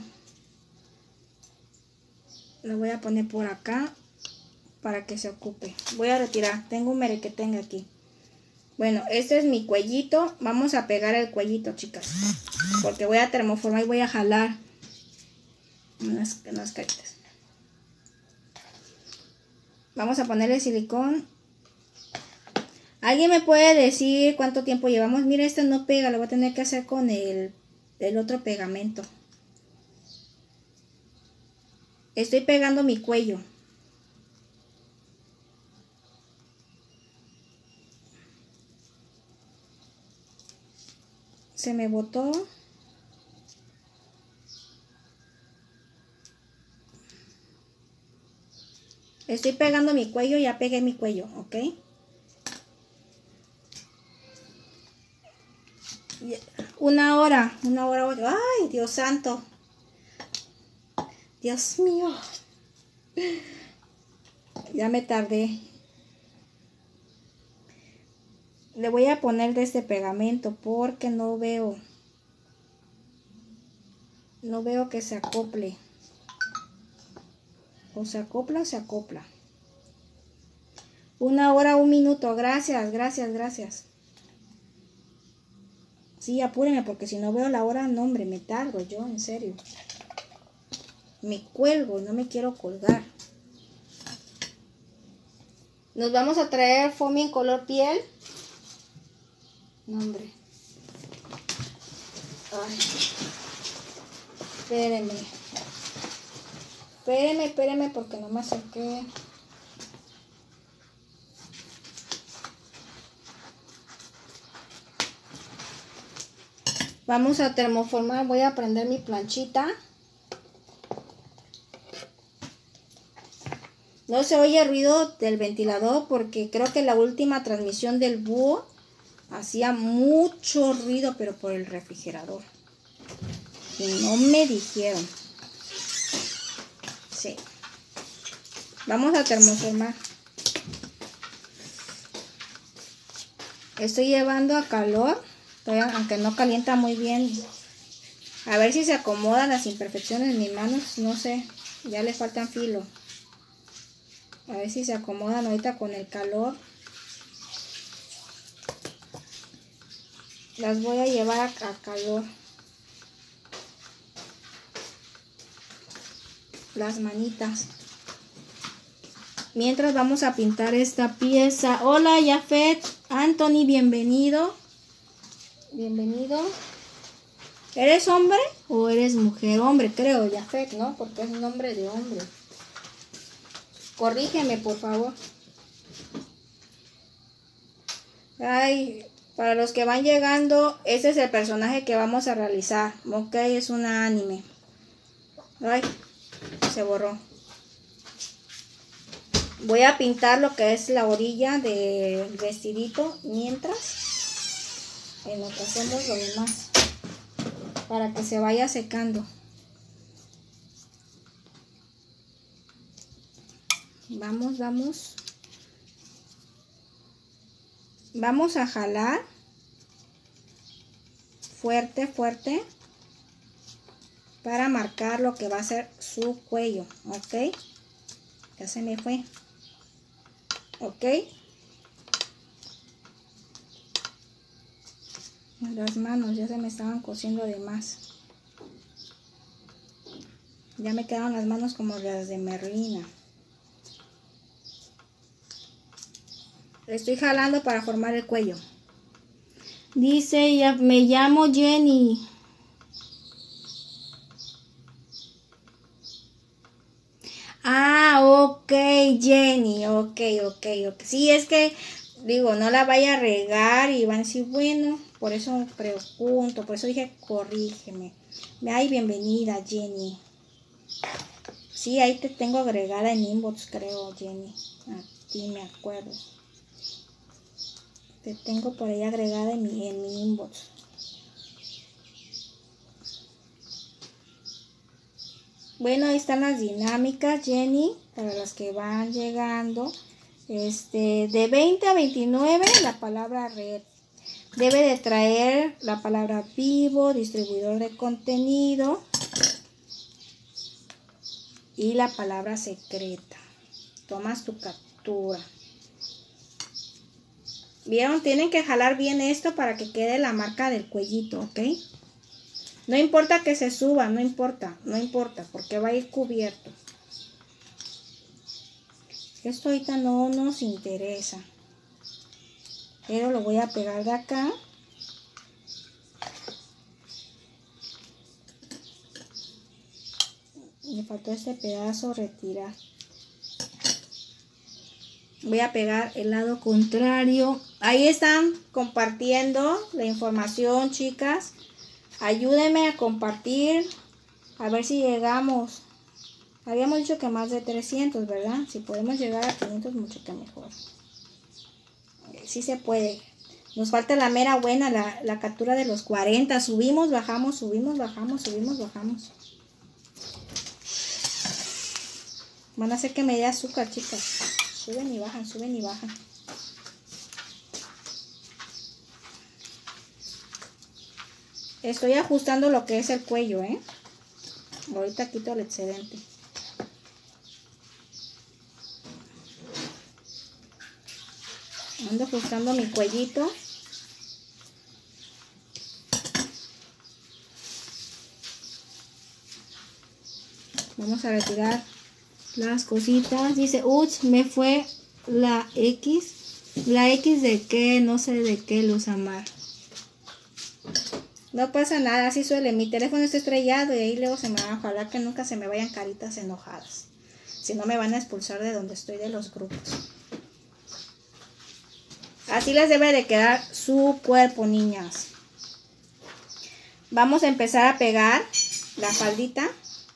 Lo voy a poner por acá para que se ocupe. Voy a retirar. Tengo un merequetengue aquí. Bueno, este es mi cuellito. Vamos a pegar el cuellito, chicas. Porque voy a termoformar y voy a jalar unas, unas caritas. Vamos a ponerle silicón. ¿Alguien me puede decir cuánto tiempo llevamos? Mira, este no pega. Lo voy a tener que hacer con el, el otro pegamento. Estoy pegando mi cuello. Se me botó. Estoy pegando mi cuello, ya pegué mi cuello, ¿ok? Una hora, una hora, ay, Dios santo. Dios mío. Ya me tardé. Le voy a poner de este pegamento porque no veo. No veo que se acople. O se acopla o se acopla. Una hora, un minuto. Gracias, gracias, gracias. Sí, apúrenme porque si no veo la hora, no, hombre, me tardo yo, en serio. Me cuelgo, no me quiero colgar. Nos vamos a traer foamy en color piel. No, hombre. Ay. Espérenme. Espérenme, espérenme porque no me acerqué. Vamos a termoformar. Voy a prender mi planchita. No se oye ruido del ventilador porque creo que la última transmisión del búho hacía mucho ruido, pero por el refrigerador. Y no me dijeron. Sí. Vamos a termoformar. Estoy llevando a calor, aunque no calienta muy bien. A ver si se acomodan las imperfecciones en mis manos. No sé, ya le faltan filo. A ver si se acomodan ahorita con el calor. Las voy a llevar a, a calor. Las manitas. Mientras vamos a pintar esta pieza. Hola, Jafet. Anthony, bienvenido. Bienvenido. ¿Eres hombre o eres mujer? Hombre, creo, Jafet, ¿no? Porque es un nombre de hombre. Corrígeme, por favor. Ay, para los que van llegando, ese es el personaje que vamos a realizar. Ok, es una anime. Ay, se borró. Voy a pintar lo que es la orilla del vestidito mientras en lo que hacemos lo demás para que se vaya secando. Vamos, vamos. Vamos a jalar fuerte, fuerte para marcar lo que va a ser su cuello, ¿ok? Ya se me fue. ¿Ok? Las manos ya se me estaban cosiendo de más. Ya me quedaron las manos como las de Merlina. Estoy jalando para formar el cuello. Dice, ya me llamo Jenny. Ah, ok, Jenny, ok, ok, ok. Sí, es que, digo, no la vaya a regar y van a decir, bueno, por eso me pregunto, por eso dije, corrígeme. Ay, bienvenida, Jenny. Sí, ahí te tengo agregada en inbox, creo, Jenny. A ti me acuerdo. Te tengo por ahí agregada en mi, en mi inbox. Bueno, ahí están las dinámicas, Jenny, para las que van llegando. Este, de veinte a veintinueve, la palabra red. Debe de traer la palabra vivo, distribuidor de contenido y la palabra secreta. Tomas tu captura. ¿Vieron? Tienen que jalar bien esto para que quede la marca del cuellito, ¿ok? No importa que se suba, no importa, no importa, porque va a ir cubierto. Esto ahorita no nos interesa. Pero lo voy a pegar de acá. Me faltó este pedazo retirar. Voy a pegar el lado contrario. Ahí están compartiendo la información, chicas. Ayúdenme a compartir. A ver si llegamos. Habíamos dicho que más de trescientos, ¿verdad? Si podemos llegar a quinientos, mucho que mejor. Sí se puede. Nos falta la mera buena, la, la captura de los cuarenta. Subimos, bajamos, subimos, bajamos, subimos, bajamos. Van a hacer que me dé azúcar, chicas. Suben y bajan, suben y bajan. Estoy ajustando lo que es el cuello, ¿eh? Ahorita quito el excedente. Ando ajustando mi cuellito. Vamos a retirar las cositas. Dice, uch, me fue la X. ¿La X de qué? No sé de qué, Luz Amar. No pasa nada, así suele. Mi teléfono está estrellado y ahí luego se me va. Ojalá que nunca se me vayan caritas enojadas. Si no me van a expulsar de donde estoy, de los grupos. Así les debe de quedar su cuerpo, niñas. Vamos a empezar a pegar la faldita.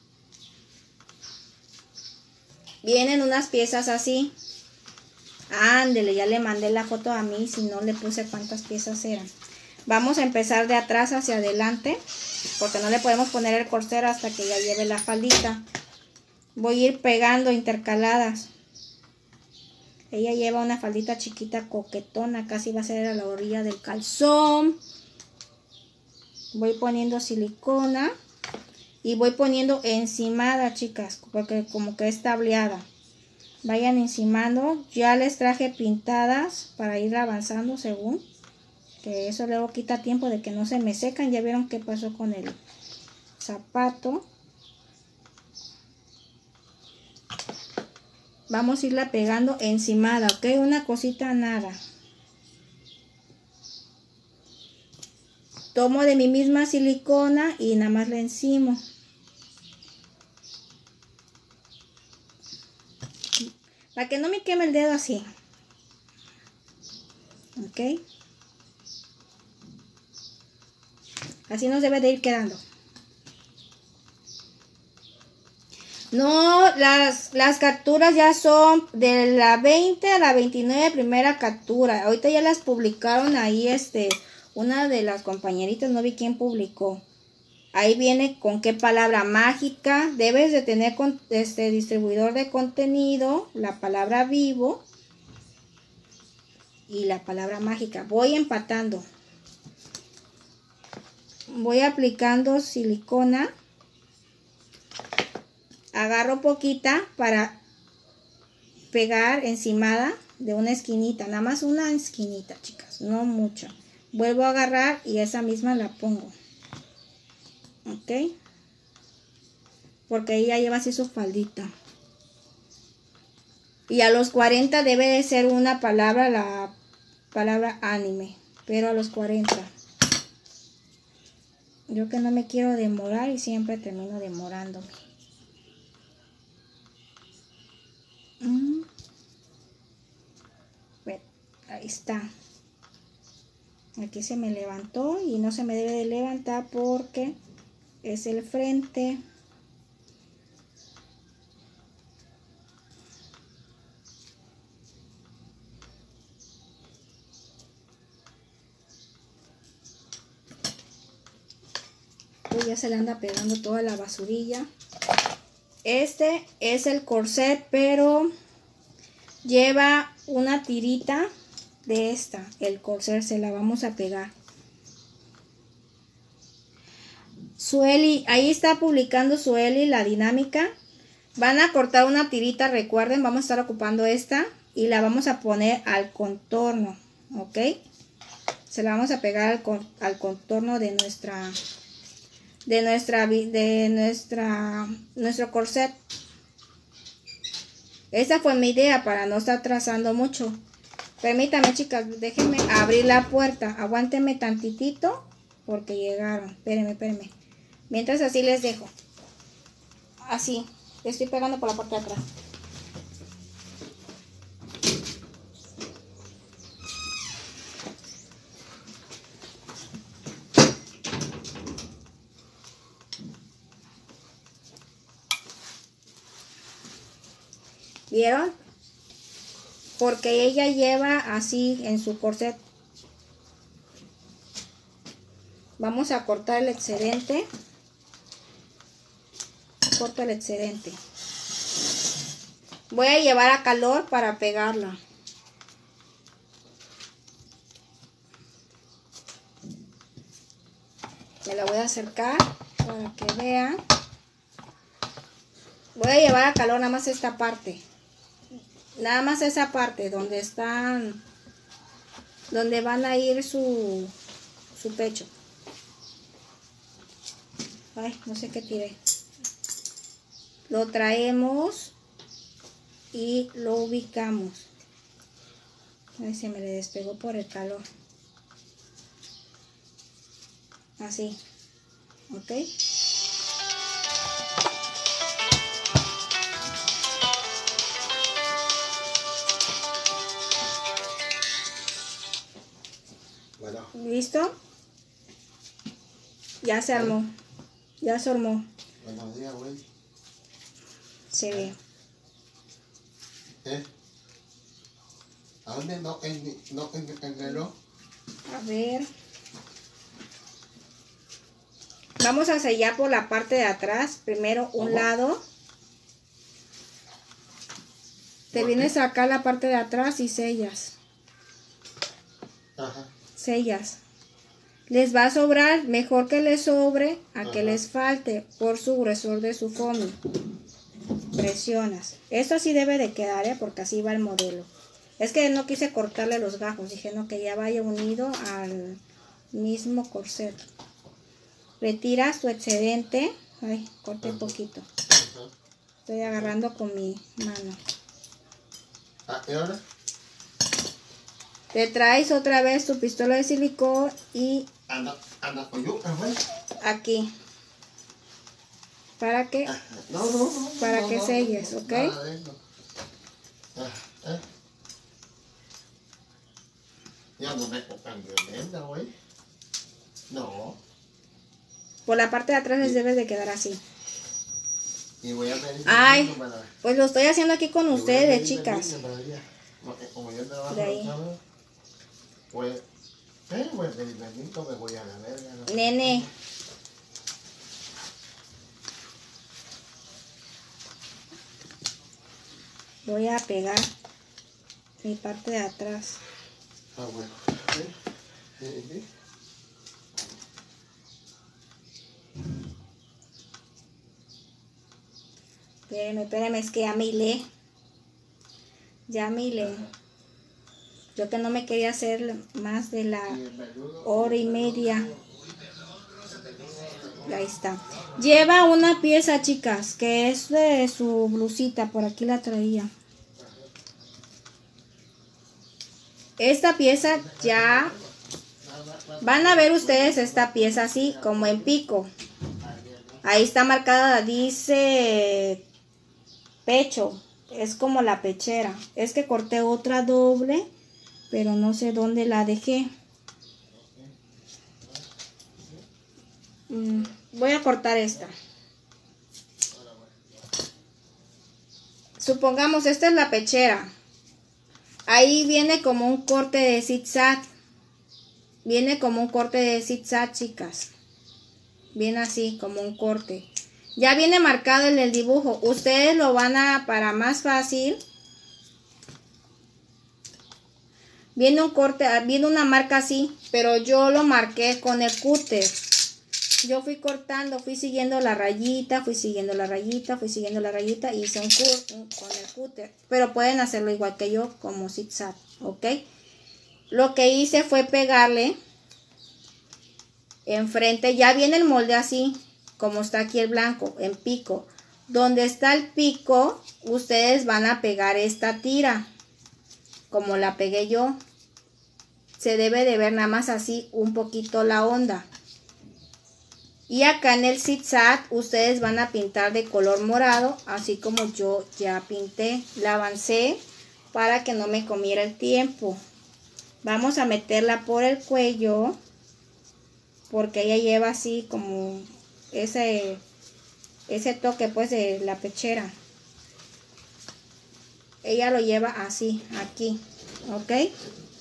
Vienen unas piezas así. Ándele, ya le mandé la foto a mí, si no le puse cuántas piezas eran. Vamos a empezar de atrás hacia adelante, porque no le podemos poner el corsero hasta que ya lleve la faldita. Voy a ir pegando intercaladas. Ella lleva una faldita chiquita coquetona, casi va a ser a la orilla del calzón. Voy poniendo silicona y voy poniendo encimada, chicas, porque como que es tableada. Vayan encimando. Ya les traje pintadas para ir avanzando según. Que eso luego quita tiempo de que no se me secan. Ya vieron qué pasó con el zapato. Vamos a irla pegando encimada, ¿ok? Una cosita nada. Tomo de mi misma silicona y nada más la encimo. Para que no me queme el dedo así. ¿Ok? Así nos debe de ir quedando. No, las, las capturas ya son de la veinte a la veintinueve primera captura. Ahorita ya las publicaron ahí, este, una de las compañeritas, no vi quién publicó. Ahí viene con qué palabra mágica. Debes de tener con, este distribuidor de contenido, la palabra vivo y la palabra mágica. Voy empatando. Voy aplicando silicona. Agarro poquita para pegar encimada de una esquinita. Nada más una esquinita, chicas. No mucho. Vuelvo a agarrar y esa misma la pongo. Ok. Porque ella lleva así su faldita. Y a los cuarenta debe de ser una palabra, la palabra anime. Pero a los cuarenta. Yo que no me quiero demorar y siempre termino demorándome. Mm. Bueno, ahí está. Aquí se me levantó y no se me debe de levantar porque es el frente. Uy, ya se le anda pegando toda la basurilla. Este es el corset, pero lleva una tirita de esta. El corset se la vamos a pegar. Sueli, ahí está publicando Sueli la dinámica. Van a cortar una tirita, recuerden, vamos a estar ocupando esta y la vamos a poner al contorno, ¿ok? Se la vamos a pegar al, con, al contorno de nuestra, de nuestra, de nuestra, nuestro corset. Esa fue mi idea para no estar trazando mucho. Permítanme, chicas, déjenme abrir la puerta. Aguántenme tantitito porque llegaron. Espérenme, espérenme. Mientras así les dejo. Así. Le estoy pegando por la parte de atrás. ¿Vieron? Porque ella lleva así en su corset. Vamos a cortar el excedente. Corto el excedente. Voy a llevar a calor para pegarla. Me la voy a acercar para que vean. Voy a llevar a calor nada más esta parte. Nada más esa parte donde están, donde van a ir su, su pecho. Ay, no sé qué tiré. Lo traemos y lo ubicamos. Ay, se me le despegó por el calor. Así. ¿Ok? Bueno. ¿Listo? Ya se armó. Ya se armó. Buenos días, güey. Se ve. ¿Eh? ¿A dónde no en, no en, en el reloj? A ver. Vamos a sellar por la parte de atrás. Primero un ¿Cómo? lado. Te vienes acá a la parte de atrás y sellas. Ajá. Sellas. Les va a sobrar, mejor que les sobre a Ajá. que les falte por su gruesor de su foamy. Presionas. Esto así debe de quedar, ¿eh? Porque así va el modelo. Es que no quise cortarle los gajos. Dije, no, que ya vaya unido al mismo corset. Retiras tu excedente. Ay, corté un poquito. Ajá. Estoy agarrando con mi mano. Ah, ¿y ahora? Te traes otra vez tu pistola de silicón y Anda, anda con yo, güey. aquí. ¿Para qué? No, no, no. Para no, que no, selles, no, ¿ok? Nada de eso. Ah, eh. Ya no me tan violenta, güey. No. Por la parte de atrás les debes de quedar así. Y voy a pedir Ay, permiso para- pues lo estoy haciendo aquí con y voy a ustedes, pedir chicas. permiso para allá. Porque como yo trabajo De ahí. los sábados, pues, eh, voy a pedir permiso, me voy a la verga. ¿no? Nene. Voy a pegar mi parte de atrás. Ah, bueno. ¿Sí? ¿Sí? ¿Sí? Espérenme, espérenme, es que ya me hilé. Ya me hilé. Yo que no me quería hacer más de la Y el verdugo, hora y media. Ahí está. Lleva una pieza, chicas, que es de su blusita. Por aquí la traía. Esta pieza ya... Van a ver ustedes esta pieza así, como en pico. Ahí está marcada, dice pecho. Es como la pechera. Es que corté otra doble, pero no sé dónde la dejé. Mm, voy a cortar esta. Supongamos, esta es la pechera. Ahí viene como un corte de zigzag. Viene como un corte de zigzag, chicas. Viene así, como un corte. Ya viene marcado en el dibujo. Ustedes lo van a, para más fácil, viene un corte, viene una marca así, pero yo lo marqué con el cúter. Yo fui cortando, fui siguiendo la rayita, fui siguiendo la rayita, fui siguiendo la rayita y hice un, un con el cúter. Pero pueden hacerlo igual que yo, como zigzag, ¿ok? Lo que hice fue pegarle enfrente. Ya viene el molde así, como está aquí el blanco, en pico. Donde está el pico, ustedes van a pegar esta tira, como la pegué yo. Se debe de ver nada más así un poquito la onda. Y acá en el zigzag ustedes van a pintar de color morado, así como yo ya pinté. La avancé para que no me comiera el tiempo. Vamos a meterla por el cuello, porque ella lleva así como ese, ese toque pues de la pechera. Ella lo lleva así, aquí, ¿ok?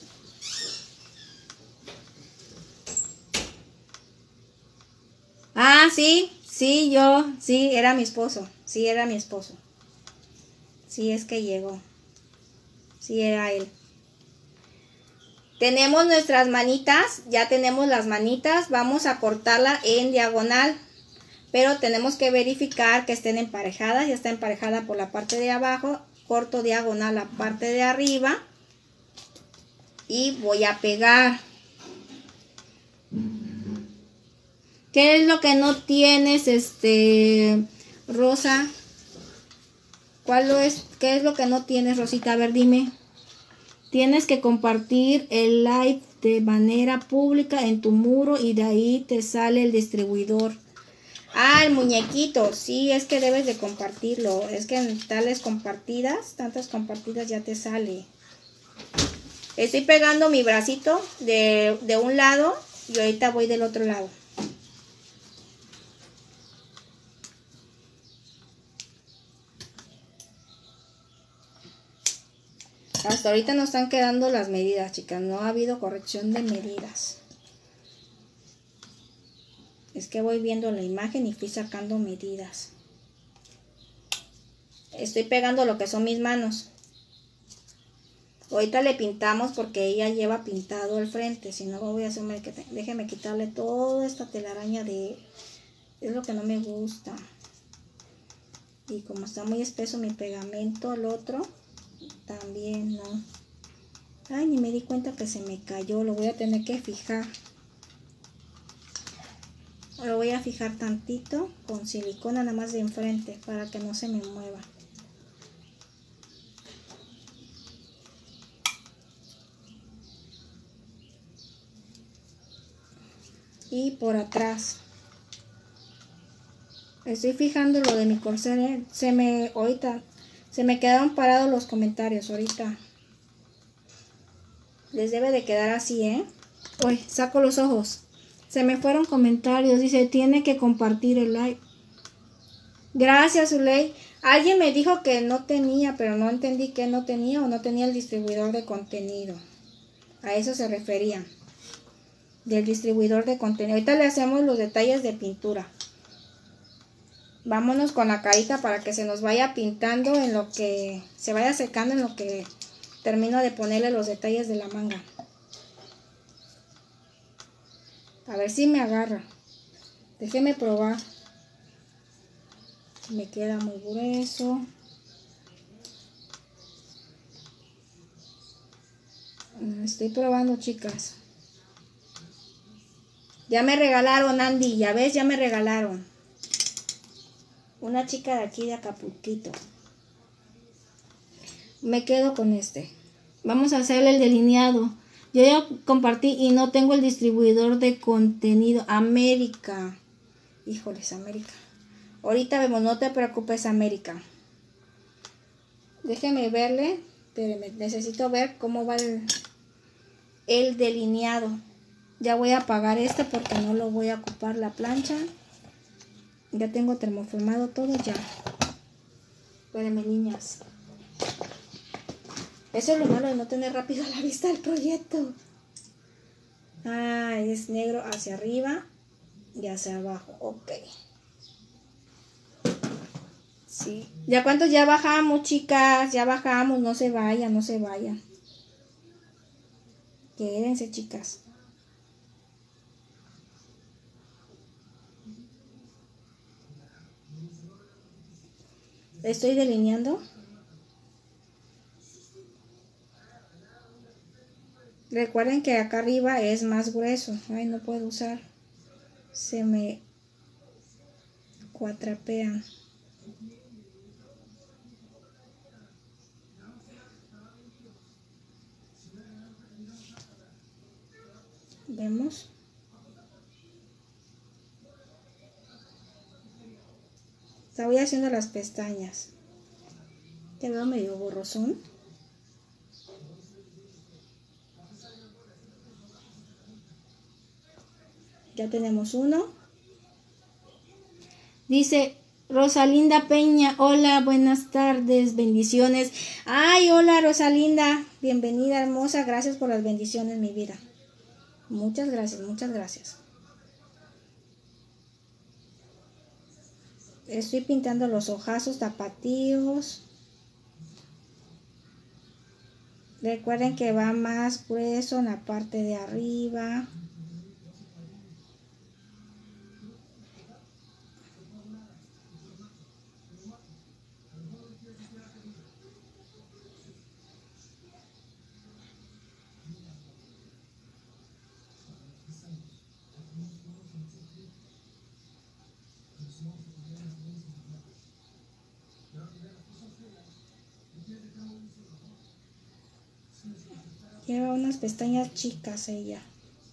Ah, sí, sí, yo, sí, era mi esposo, sí, era mi esposo. Sí, es que llegó. Sí, era él. Tenemos nuestras manitas, ya tenemos las manitas, vamos a cortarla en diagonal, pero tenemos que verificar que estén emparejadas. Ya está emparejada por la parte de abajo, corto diagonal la parte de arriba y voy a pegar. ¿Qué es lo que no tienes, este, Rosa? ¿Cuál lo es? ¿Qué es lo que no tienes, Rosita? A ver, dime. Tienes que compartir el live de manera pública en tu muro y de ahí te sale el distribuidor. Ah, el muñequito. Sí, es que debes de compartirlo. Es que en tales compartidas, tantas compartidas ya te sale. Estoy pegando mi bracito de, de un lado y ahorita voy del otro lado. Hasta ahorita no están quedando las medidas, chicas. No ha habido corrección de medidas. Es que voy viendo la imagen y fui sacando medidas. Estoy pegando lo que son mis manos. Ahorita le pintamos porque ella lleva pintado el frente. Si no, voy a hacerme que déjeme quitarle toda esta telaraña de... Es lo que no me gusta. Y como está muy espeso mi pegamento, el otro también no. Ay, ni me di cuenta que se me cayó. Lo voy a tener que fijar. Lo voy a fijar tantito con silicona nada más de enfrente para que no se me mueva. Y por atrás. Estoy fijando lo de mi corcel. Se me, ahorita, se me quedaron parados los comentarios ahorita. Les debe de quedar así, ¿eh? Uy, saco los ojos. Se me fueron comentarios. Dice, tiene que compartir el live. Gracias, Zuley. Alguien me dijo que no tenía, pero no entendí que no tenía o no tenía el distribuidor de contenido. A eso se refería. Del distribuidor de contenido. Ahorita le hacemos los detalles de pintura. Vámonos con la carita para que se nos vaya pintando en lo que... Se vaya secando en lo que termino de ponerle los detalles de la manga. A ver si me agarra. Déjeme probar. Me queda muy grueso. Estoy probando, chicas. Ya me regalaron, Andy. Ya ves, ya me regalaron. Una chica de aquí de Acapulquito. Me quedo con este. Vamos a hacerle el delineado. Yo ya compartí y no tengo el distribuidor de contenido. América. Híjoles, América. Ahorita vemos, no te preocupes, América. Déjeme verle. Espérame, necesito ver cómo va el, el delineado. Ya voy a apagar este porque no lo voy a ocupar la plancha. Ya tengo termoformado todo ya. Espérenme, niñas. Eso es lo malo de no tener rápido a la vista el proyecto. Ah, es negro hacia arriba y hacia abajo. Ok. Sí. ¿Ya cuántos ya bajamos, chicas? Ya bajamos, no se vayan, no se vayan. Quédense, chicas. Estoy delineando. Recuerden que acá arriba es más grueso. Ay, no puedo usar. Se me cuatrapean. Vemos. Voy haciendo las pestañas. Quedó medio borrosón. Ya tenemos uno. Dice Rosalinda Peña, hola, buenas tardes, bendiciones. Ay, hola Rosalinda, bienvenida hermosa, gracias por las bendiciones, mi vida. Muchas gracias, muchas gracias. Estoy pintando los ojazos tapatíos. Recuerden que va más grueso en la parte de arriba. Lleva unas pestañas chicas ella.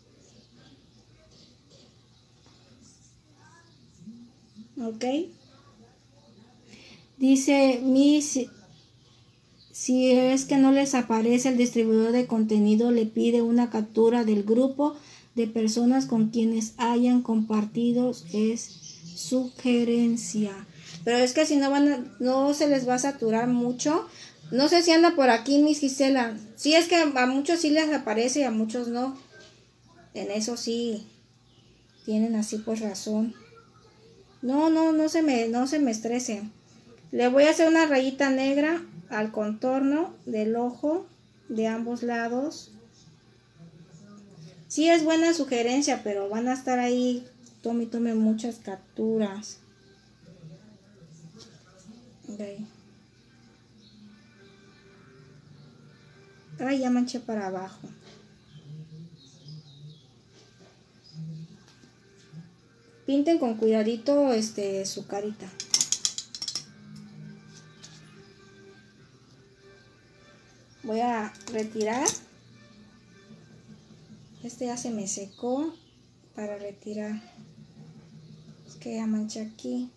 Ok. Dice mi si, si es que no les aparece el distribuidor de contenido, le pide una captura del grupo de personas con quienes hayan compartido, es sugerencia. Pero es que si no van a, no se les va a saturar mucho. No sé si anda por aquí Miss Gisela. Sí, es que a muchos sí les aparece y a muchos no. En eso sí tienen así pues razón. No, no, no se me, no se me estresen. Le voy a hacer una rayita negra al contorno del ojo de ambos lados. Sí es buena sugerencia, pero van a estar ahí, tome y tome muchas capturas. Okay. Ay, ya manché para abajo. Pinten con cuidadito este, su carita. Voy a retirar. Este ya se me secó para retirar. Es que ya manché aquí.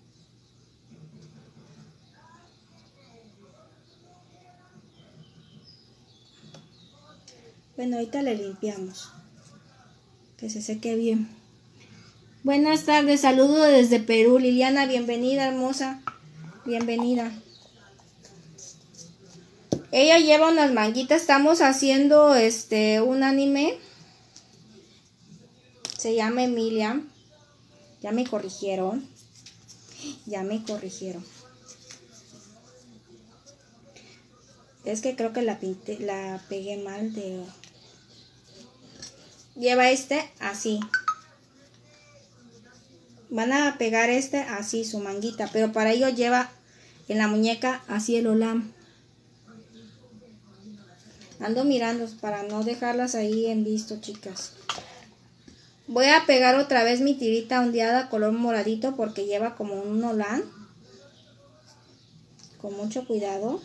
Bueno, ahorita le limpiamos. Que se seque bien. Buenas tardes, saludo desde Perú. Liliana, bienvenida, hermosa. Bienvenida. Ella lleva unas manguitas. Estamos haciendo este un anime. Se llama Emilia. Ya me corrigieron. Ya me corrigieron. Es que creo que la pinté, la pegué mal de... Lleva este así. Van a pegar este así, su manguita. Pero para ello lleva en la muñeca así el olam. Ando mirando para no dejarlas ahí en visto, chicas. Voy a pegar otra vez mi tirita ondeada color moradito porque lleva como un olam. Con mucho cuidado.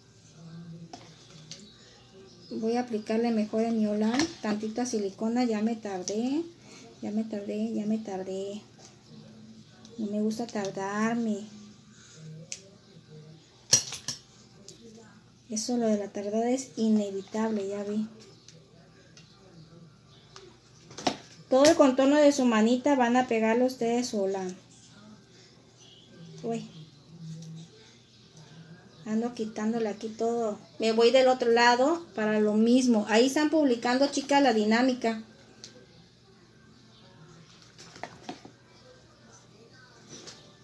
Voy a aplicarle mejor en mi olam. Tantita silicona, ya me tardé. Ya me tardé, ya me tardé. No me gusta tardarme. Eso lo de la tardada es inevitable, ya vi. Todo el contorno de su manita van a pegarle ustedes su olam. Uy. Ando quitándole aquí todo. Me voy del otro lado para lo mismo. Ahí están publicando, chicas, la dinámica.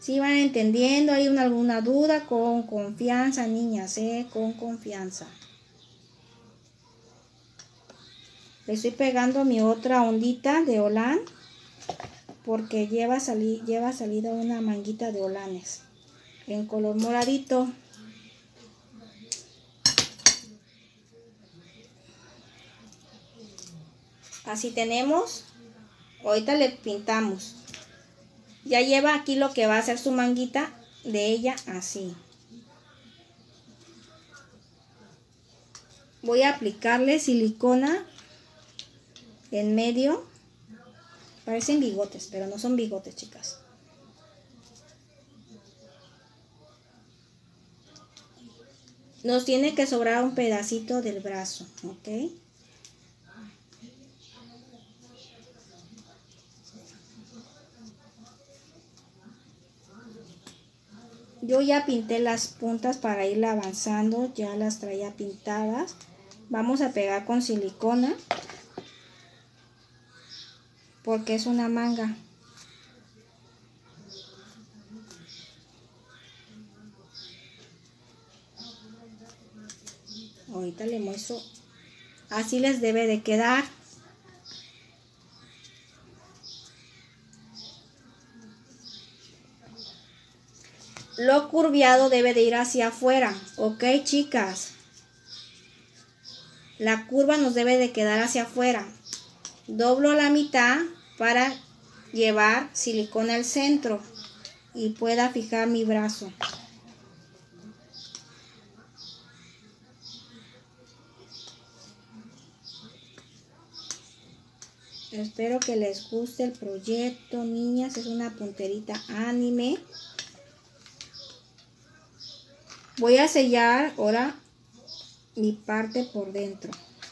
Si van entendiendo, hay una, alguna duda, con confianza, niñas, ¿eh? Con confianza. Le estoy pegando mi otra ondita de holán, porque lleva, sali, lleva salida una manguita de holanes en color moradito. Así tenemos. Ahorita le pintamos. Ya lleva aquí lo que va a ser su manguita de ella, así. Voy a aplicarle silicona en medio. Parecen bigotes, pero no son bigotes, chicas. Nos tiene que sobrar un pedacito del brazo, ¿ok? Yo ya pinté las puntas para irla avanzando, ya las traía pintadas. Vamos a pegar con silicona, porque es una manga. Ahorita le muestro. Así les debe de quedar. Lo curviado debe de ir hacia afuera, ¿ok, chicas? La curva nos debe de quedar hacia afuera. Doblo la mitad para llevar silicona al centro y pueda fijar mi brazo. Espero que les guste el proyecto, niñas. Es una punterita anime. Voy a sellar ahora mi parte por dentro.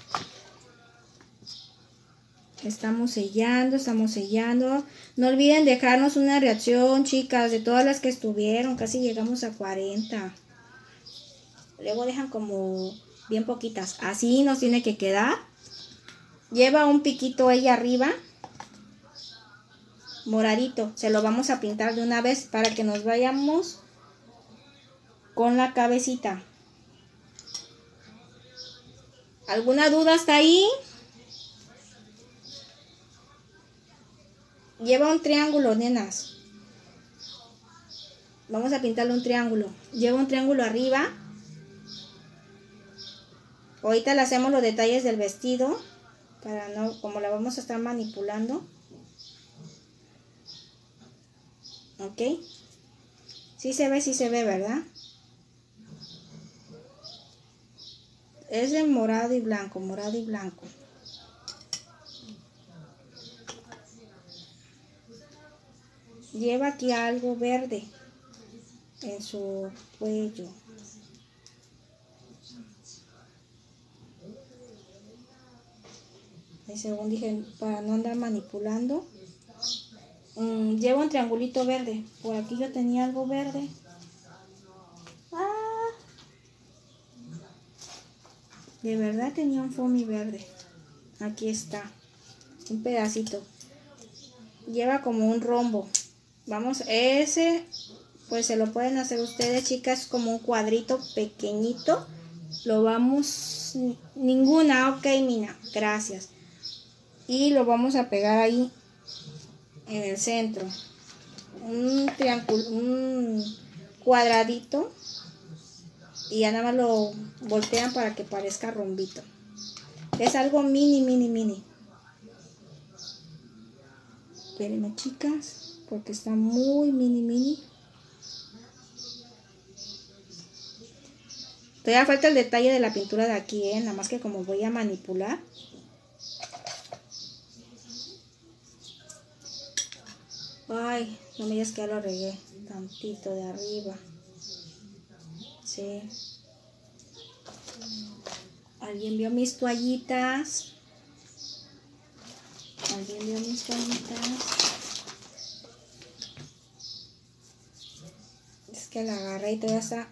Estamos sellando, estamos sellando. No olviden dejarnos una reacción, chicas, de todas las que estuvieron. Casi llegamos a cuarenta. Luego dejan como bien poquitas. Así nos tiene que quedar. Lleva un piquito ella arriba. Moradito. Se lo vamos a pintar de una vez para que nos vayamos con la cabecita. ¿Alguna duda hasta ahí? Lleva un triángulo, nenas. Vamos a pintarle un triángulo. Lleva un triángulo arriba. Ahorita le hacemos los detalles del vestido. Para no, como la vamos a estar manipulando. Ok. Sí se ve, sí se ve, ¿verdad? Es de morado y blanco, morado y blanco. Lleva aquí algo verde en su cuello. Y según dije, para no andar manipulando, mmm, lleva un triangulito verde. Por aquí yo tenía algo verde. Ah, de verdad tenía un foamy verde. Aquí está, un pedacito. Lleva como un rombo. Vamos, ese pues se lo pueden hacer ustedes, chicas, como un cuadrito pequeñito. Lo vamos, ninguna, ok, Mina, gracias. Y lo vamos a pegar ahí en el centro. Un triángulo, un cuadradito. Y ya nada más lo voltean para que parezca rombito. Es algo mini, mini, mini. Espérenme, chicas, porque está muy mini, mini. Todavía falta el detalle de la pintura de aquí, ¿eh? Nada más que como voy a manipular. Ay, no me digas que ya lo regué. Tantito de arriba. Sí. ¿Alguien vio mis toallitas? ¿Alguien vio mis toallitas? Es que la agarré y todavía está.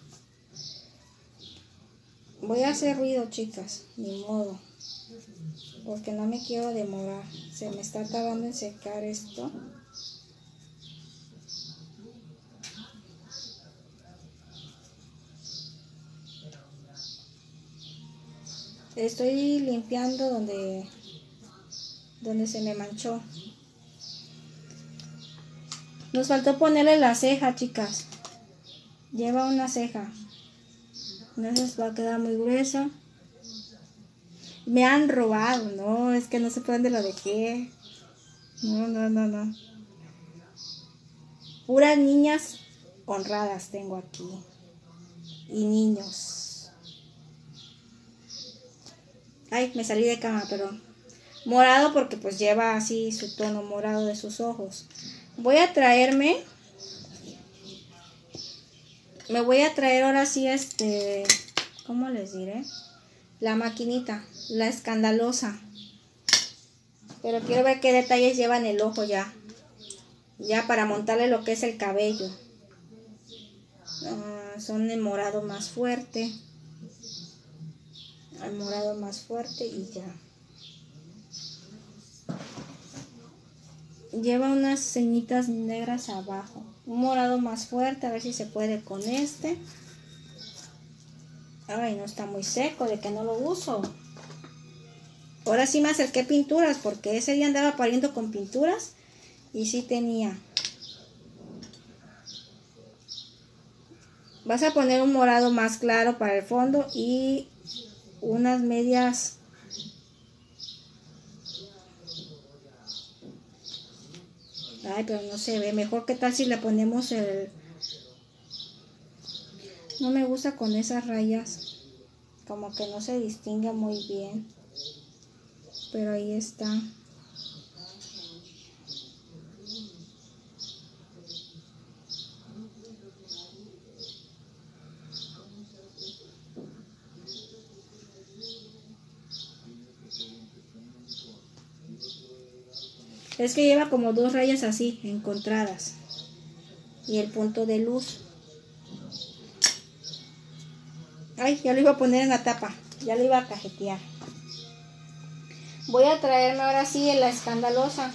Voy a hacer ruido, chicas. Ni modo. Porque no me quiero demorar. Se me está tardando en secar esto. Estoy limpiando donde, donde se me manchó. Nos faltó ponerle la ceja, chicas. Lleva una ceja. Entonces va a quedar muy gruesa. Me han robado, no, es que no sé por dónde lo dejé. No, no, no, no. Puras niñas honradas tengo aquí. Y niños. Ay, me salí de cama, perdón. Morado porque pues lleva así su tono morado de sus ojos. Voy a traerme. Me voy a traer ahora sí este. ¿Cómo les diré? La maquinita, la escandalosa. Pero quiero ver qué detalles lleva en el ojo ya. Ya para montarle lo que es el cabello. Uh, son el morado más fuerte. El morado más fuerte y ya. Lleva unas ceñitas negras abajo. Un morado más fuerte, a ver si se puede con este. Ay, no está muy seco, de que no lo uso. Ahora sí me acerqué pinturas, porque ese día andaba pariendo con pinturas. Y sí tenía. Vas a poner un morado más claro para el fondo y unas medias. Ay, pero no se ve. Mejor que tal si le ponemos el. No me gusta con esas rayas. Como que no se distingue muy bien. Pero ahí está. Es que lleva como dos rayas así, encontradas. Y el punto de luz. Ay, ya lo iba a poner en la tapa. Ya lo iba a cajetear. Voy a traerme ahora sí la escandalosa.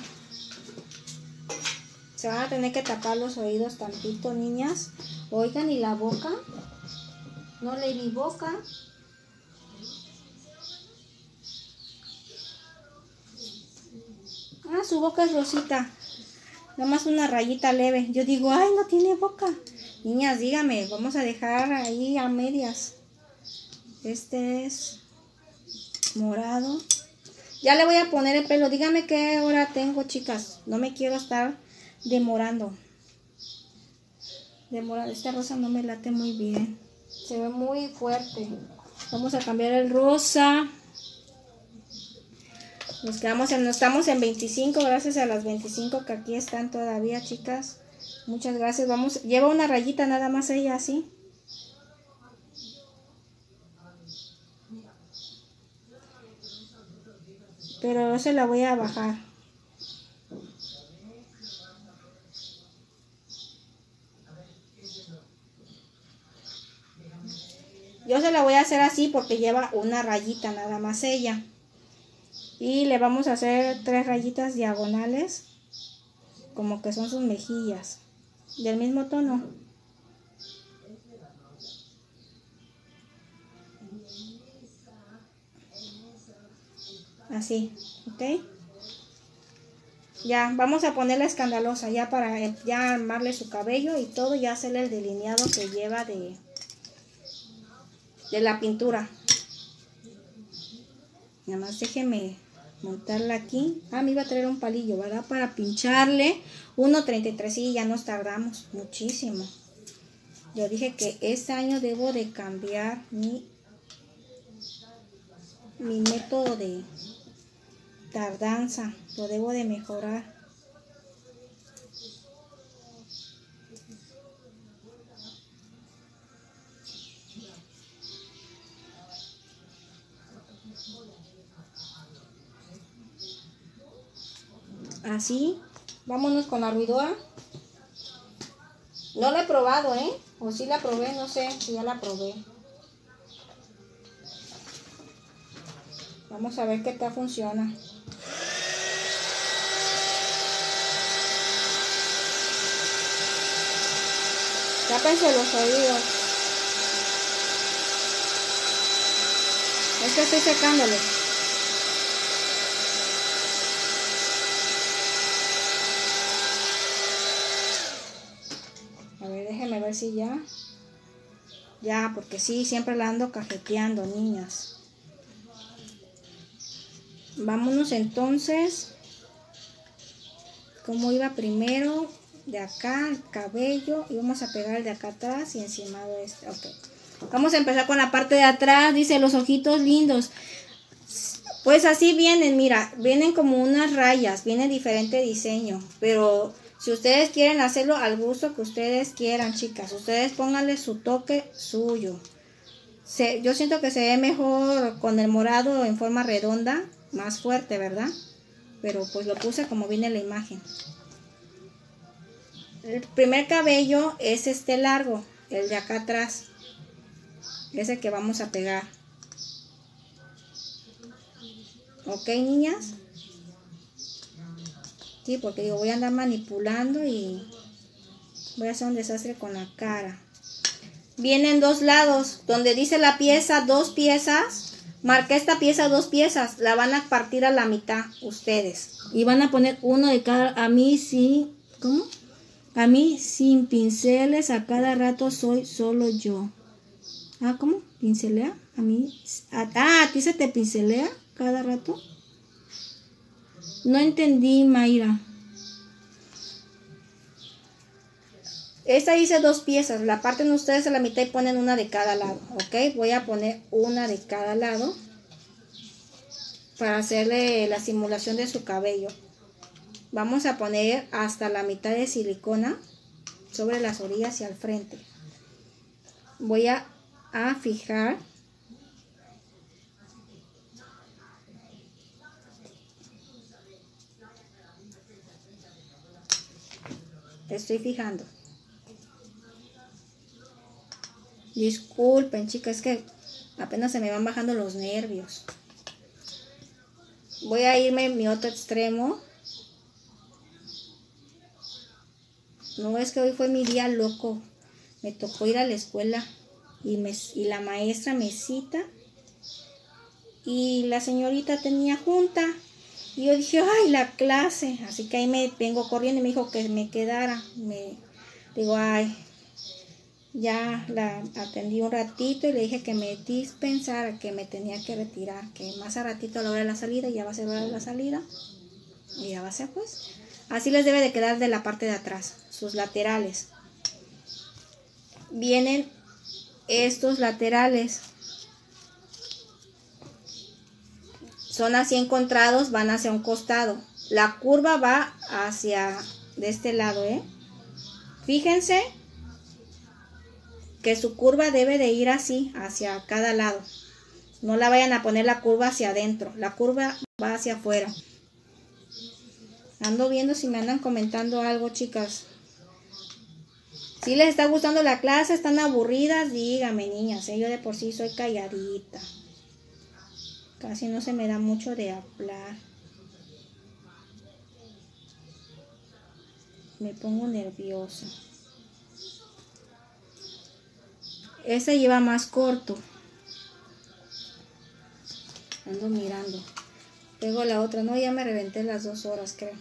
Se van a tener que tapar los oídos tantito, niñas. Oigan, ¿y la boca? No le vi boca. Ah, su boca es rosita. Nada más una rayita leve. Yo digo, ay, no tiene boca. Niñas, dígame, vamos a dejar ahí a medias. Este es morado. Ya le voy a poner el pelo. Dígame qué hora tengo, chicas. No me quiero estar demorando. Demorando. Esta rosa no me late muy bien. Se ve muy fuerte. Vamos a cambiar el rosa. Nos quedamos en, estamos en veinticinco, gracias a las veinticinco que aquí están todavía, chicas. Muchas gracias. Vamos, lleva una rayita nada más ella así. Pero se la voy a bajar. Yo se la voy a hacer así porque lleva una rayita nada más ella. Y le vamos a hacer tres rayitas diagonales, como que son sus mejillas, del mismo tono. Así, ¿ok? Ya, vamos a poner la escandalosa ya para ya armarle su cabello y todo, ya hacerle el delineado que lleva de, de la pintura. Nada más déjeme montarla aquí. Ah, me iba a traer un palillo, ¿verdad? Para pincharle. uno treinta y tres, sí, ya nos tardamos muchísimo. Yo dije que este año debo de cambiar mi, mi método de tardanza. Lo debo de mejorar. Así. Vámonos con la ruidora. No la he probado, ¿eh? O sí la probé, no sé si ya la probé. Vamos a ver qué tal funciona. Tápense los oídos. Es que estoy secándolo. A ver, déjenme ver si ya. Ya, porque sí, siempre la ando cajeteando, niñas. Vámonos entonces. ¿Cómo iba primero? De acá, el cabello. Y vamos a pegar el de acá atrás y encima de este. Ok. Vamos a empezar con la parte de atrás. Dice los ojitos lindos. Pues así vienen, mira. Vienen como unas rayas. Viene diferente diseño. Pero si ustedes quieren hacerlo al gusto que ustedes quieran, chicas. Ustedes pónganle su toque suyo. Se, yo siento que se ve mejor con el morado en forma redonda. Más fuerte, ¿verdad? Pero pues lo puse como viene la imagen. El primer cabello es este largo, el de acá atrás. Es el que vamos a pegar. ¿Ok, niñas? Sí, porque digo, voy a andar manipulando y voy a hacer un desastre con la cara. Vienen dos lados, donde dice la pieza, dos piezas. Marqué esta pieza dos piezas, la van a partir a la mitad ustedes. Y van a poner uno de cada, a mí sí, ¿cómo? A mí sin pinceles, a cada rato soy solo yo. Ah, ¿cómo? ¿Pincelea? A mí, a, ah, ¿a ti se te pincelea cada rato? No entendí, Mayra. Esta hice dos piezas, la parten ustedes a la mitad y ponen una de cada lado, ¿ok? Voy a poner una de cada lado para hacerle la simulación de su cabello. Vamos a poner hasta la mitad de silicona sobre las orillas y al frente. Voy a, a fijar estoy fijando. Disculpen, chicas, es que apenas se me van bajando los nervios. Voy a irme en mi otro extremo. No, es que hoy fue mi día loco. Me tocó ir a la escuela y, me, y la maestra me cita. Y la señorita tenía junta. Y yo dije, ay, la clase. Así que ahí me vengo corriendo y me dijo que me quedara. Me digo, ay, ya la atendí un ratito y le dije que me dispensara, que me tenía que retirar. Que más a ratito a la hora de la salida, ya va a ser la hora de la salida. Y ya va a ser pues. Así les debe de quedar de la parte de atrás, sus laterales. Vienen estos laterales. Son así encontrados, van hacia un costado. La curva va hacia de este lado, ¿eh? Fíjense que su curva debe de ir así, hacia cada lado. No la vayan a poner la curva hacia adentro. La curva va hacia afuera. Ando viendo si me andan comentando algo, chicas. Si les está gustando la clase, están aburridas, díganme, niñas. ¿eh? Yo de por sí soy calladita. Casi no se me da mucho de hablar. Me pongo nerviosa. Este lleva más corto. Ando mirando. Pego la otra. No, ya me reventé las dos horas, creo.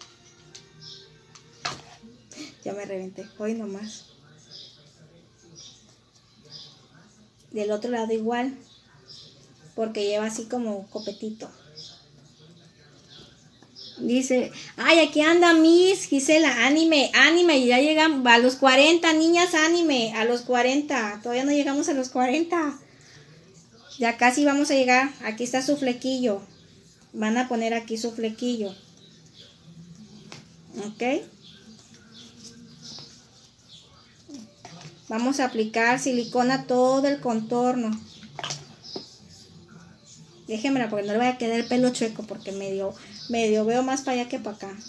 Ya me reventé. Hoy nomás. Del otro lado igual. Porque lleva así como copetito. Dice, ay, aquí anda Miss Gisela, anime, anime, ya llegan a los cuarenta, niñas, anime, a los cuarenta, todavía no llegamos a los cuarenta, ya casi vamos a llegar, aquí está su flequillo, van a poner aquí su flequillo, ok, vamos a aplicar silicona todo el contorno, déjenmela porque no le vaya a quedar el pelo chueco porque medio, medio veo más para allá que para acá.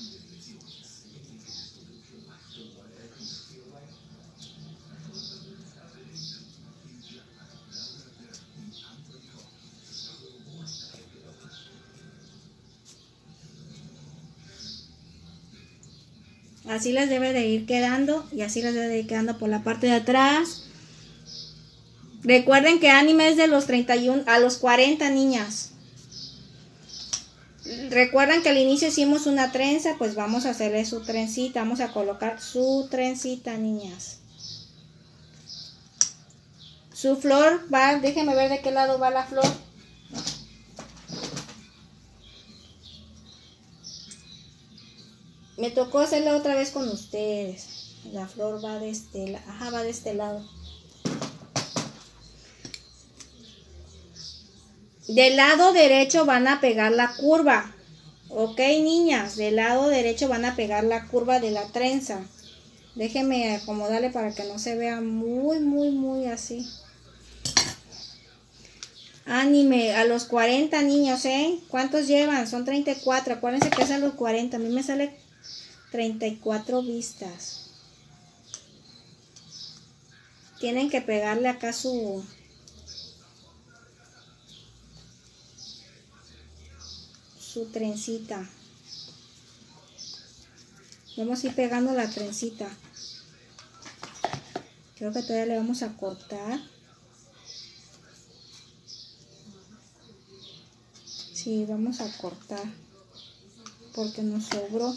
Así les debe de ir quedando y así les debe de ir quedando por la parte de atrás. Recuerden que anime es de los treinta y uno a los cuarenta, niñas. Recuerdan que al inicio hicimos una trenza, pues vamos a hacerle su trencita. Vamos a colocar su trencita, niñas. Su flor va, déjenme ver de qué lado va la flor. Me tocó hacerla otra vez con ustedes. La flor va de este, ajá, va de este lado. Del lado derecho van a pegar la curva. Ok, niñas, del lado derecho van a pegar la curva de la trenza. Déjenme acomodarle para que no se vea muy, muy, muy así. Anime, a los cuarenta niños, ¿eh? ¿Cuántos llevan? Son treinta y cuatro. Acuérdense que es a los cuarenta. A mí me sale treinta y cuatro vistas. Tienen que pegarle acá su... su trencita. Vamos a ir pegando la trencita. Creo que todavía le vamos a cortar. Sí, vamos a cortar porque nos sobró.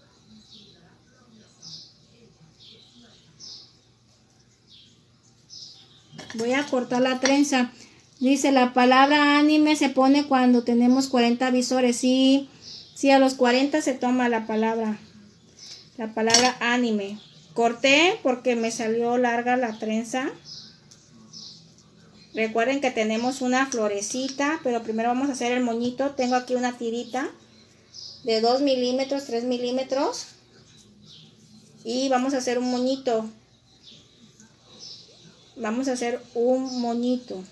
Voy a cortar la trenza. Dice, la palabra anime se pone cuando tenemos cuarenta visores. Sí, sí, a los cuarenta se toma la palabra. La palabra anime. Corté porque me salió larga la trenza. Recuerden que tenemos una florecita, pero primero vamos a hacer el moñito. Tengo aquí una tirita de dos milímetros, tres milímetros. Y vamos a hacer un moñito. Vamos a hacer un moñito.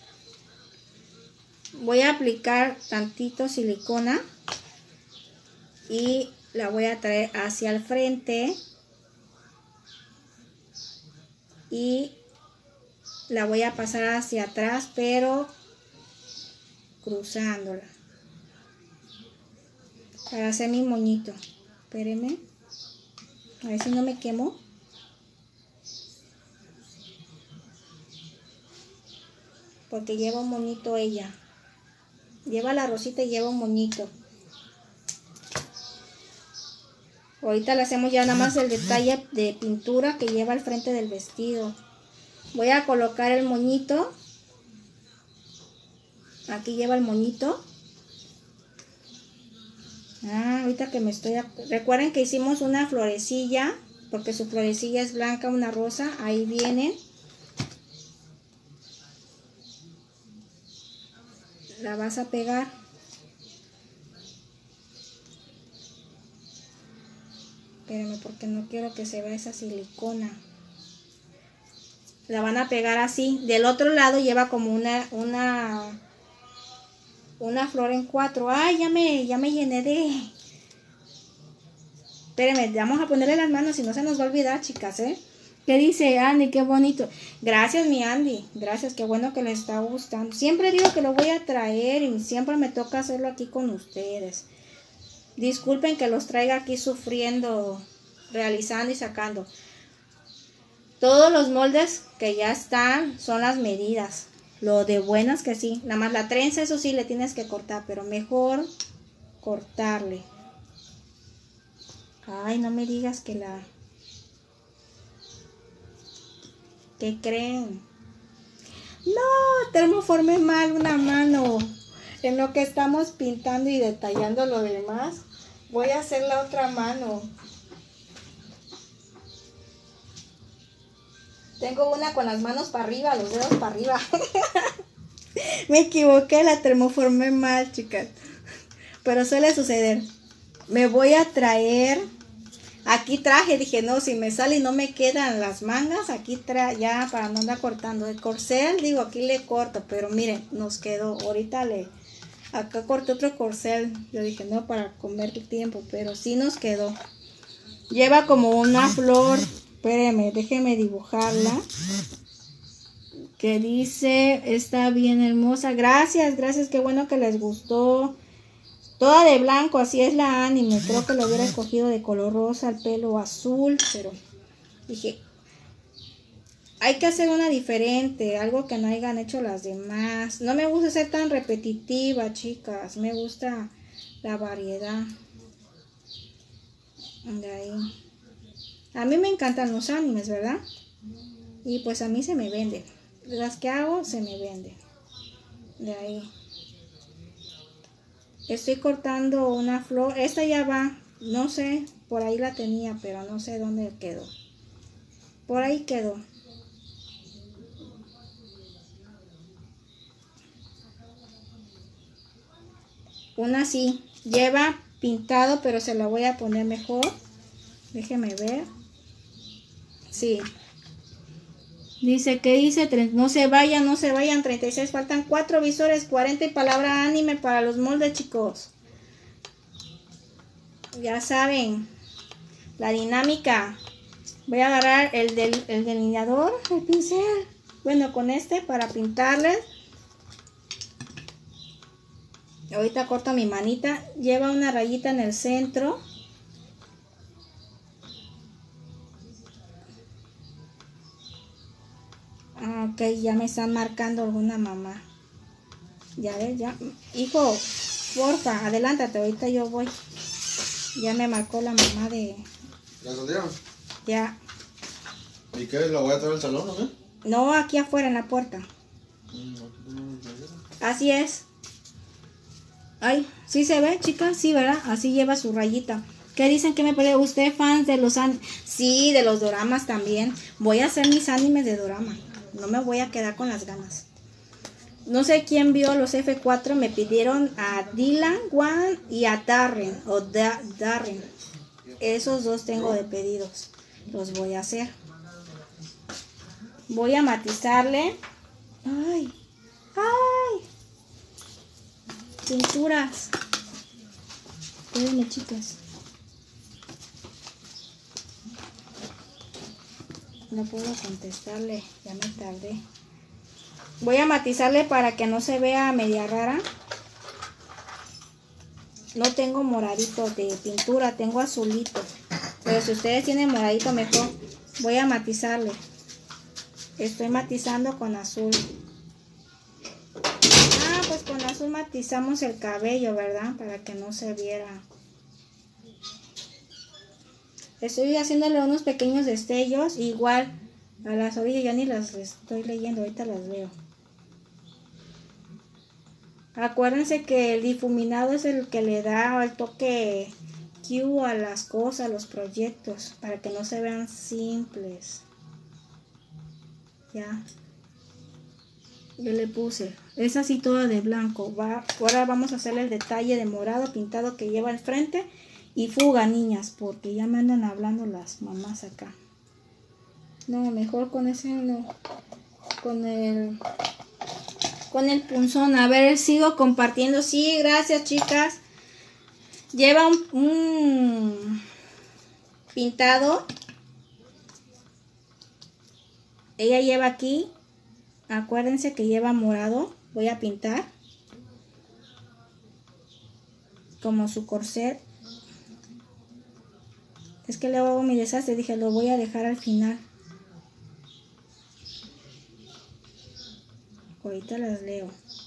Voy a aplicar tantito silicona y la voy a traer hacia el frente y la voy a pasar hacia atrás, pero cruzándola para hacer mi moñito. Espérenme, a ver si no me quemo. Porque lleva un moñito ella. Lleva la rosita y lleva un moñito. Ahorita le hacemos ya nada más el detalle de pintura que lleva al frente del vestido. Voy a colocar el moñito. Aquí lleva el moñito. Ah, ahorita que me estoy... Recuerden que hicimos una florecilla, porque su florecilla es blanca, una rosa. Ahí viene. La vas a pegar. Espérenme porque no quiero que se vea esa silicona. La van a pegar así. Del otro lado lleva como una una una flor en cuatro. Ay, ya me ya me llené de. Espérenme, vamos a ponerle las manos si no se nos va a olvidar, chicas, ¿eh? ¿Qué dice Andy? Qué bonito. Gracias, mi Andy. Gracias, qué bueno que les está gustando. Siempre digo que lo voy a traer y siempre me toca hacerlo aquí con ustedes. Disculpen que los traiga aquí sufriendo, realizando y sacando. Todos los moldes que ya están son las medidas. Lo de buenas que sí. Nada más la trenza, eso sí, le tienes que cortar, pero mejor cortarle. Ay, no me digas que la... ¿Qué creen? No, termoformé mal una mano. En lo que estamos pintando y detallando lo demás, voy a hacer la otra mano. Tengo una con las manos para arriba, los dedos para arriba. Me equivoqué, la termoformé mal, chicas. Pero suele suceder. Me voy a traer... Aquí traje, dije, no, si me sale y no me quedan las mangas, aquí trae ya para no andar cortando. El corcel, digo, aquí le corto, pero miren, nos quedó. Ahorita le... Acá corté otro corcel. Yo dije, no, para comer el tiempo, pero sí nos quedó. Lleva como una flor. Espérenme, déjenme dibujarla. Que dice, está bien hermosa. Gracias, gracias, qué bueno que les gustó. Toda de blanco, así es la anime. Creo que lo hubiera escogido de color rosa, el pelo azul, pero dije, hay que hacer una diferente, algo que no hayan hecho las demás. No me gusta ser tan repetitiva, chicas. Me gusta la variedad. De ahí. A mí me encantan los animes, ¿verdad? Y pues a mí se me venden. Las que hago se me venden. De ahí. Estoy cortando una flor. Esta ya va. No sé, por ahí la tenía, pero no sé dónde quedó. Por ahí quedó. Una sí. Lleva pintado, pero se la voy a poner mejor. Déjeme ver. Sí. Dice que dice, no se vayan, no se vayan, treinta y seis, faltan cuatro visores, cuarenta y palabra anime para los moldes, chicos. Ya saben, la dinámica. Voy a agarrar el, del, el delineador, el pincel. Bueno, con este para pintarles. Ahorita corto mi manita. Lleva una rayita en el centro. Ok, ya me están marcando alguna mamá. Ya ves, ya. Hijo, porfa, adelántate, ahorita yo voy. Ya me marcó la mamá de... ¿Ya salieron? Ya. ¿Y qué? ¿La voy a traer al salón o qué? No, aquí afuera en la puerta. Así es. Ay, ¿sí se ve, chicas? Sí, ¿verdad? Así lleva su rayita. ¿Qué dicen que me puede? ¿Usted fans de los animes? Sí, de los doramas también. Voy a hacer mis animes de dorama. No me voy a quedar con las ganas. No sé quién vio los F cuatro. Me pidieron a Dylan Wan y a Darren. O da Darren. Esos dos tengo de pedidos. Los voy a hacer. Voy a matizarle. Ay. Ay. Pinturas. Espérenme, chicas. No puedo contestarle. Ya me tardé. Voy a matizarle para que no se vea media rara. No tengo moradito de pintura, tengo azulito. Pero si ustedes tienen moradito mejor. Voy a matizarle. Estoy matizando con azul. Ah, pues con azul matizamos el cabello, ¿verdad? Para que no se viera. Estoy haciéndole unos pequeños destellos. Igual a las orillas ya ni las estoy leyendo, ahorita las veo. Acuérdense que el difuminado es el que le da el toque Q a las cosas, a los proyectos, para que no se vean simples. Ya. Yo le puse. Es así toda de blanco. Va, ahora vamos a hacerle el detalle de morado pintado que lleva al frente. Y fuga, niñas, porque ya me andan hablando las mamás acá. No, mejor con ese no. Con el... Con el punzón. A ver, sigo compartiendo. Sí, gracias, chicas. Lleva un, un pintado. Ella lleva aquí. Acuérdense que lleva morado. Voy a pintar. Como su corset. Es que luego hago mi desastre. Dije, lo voy a dejar al final. Ahorita las leo.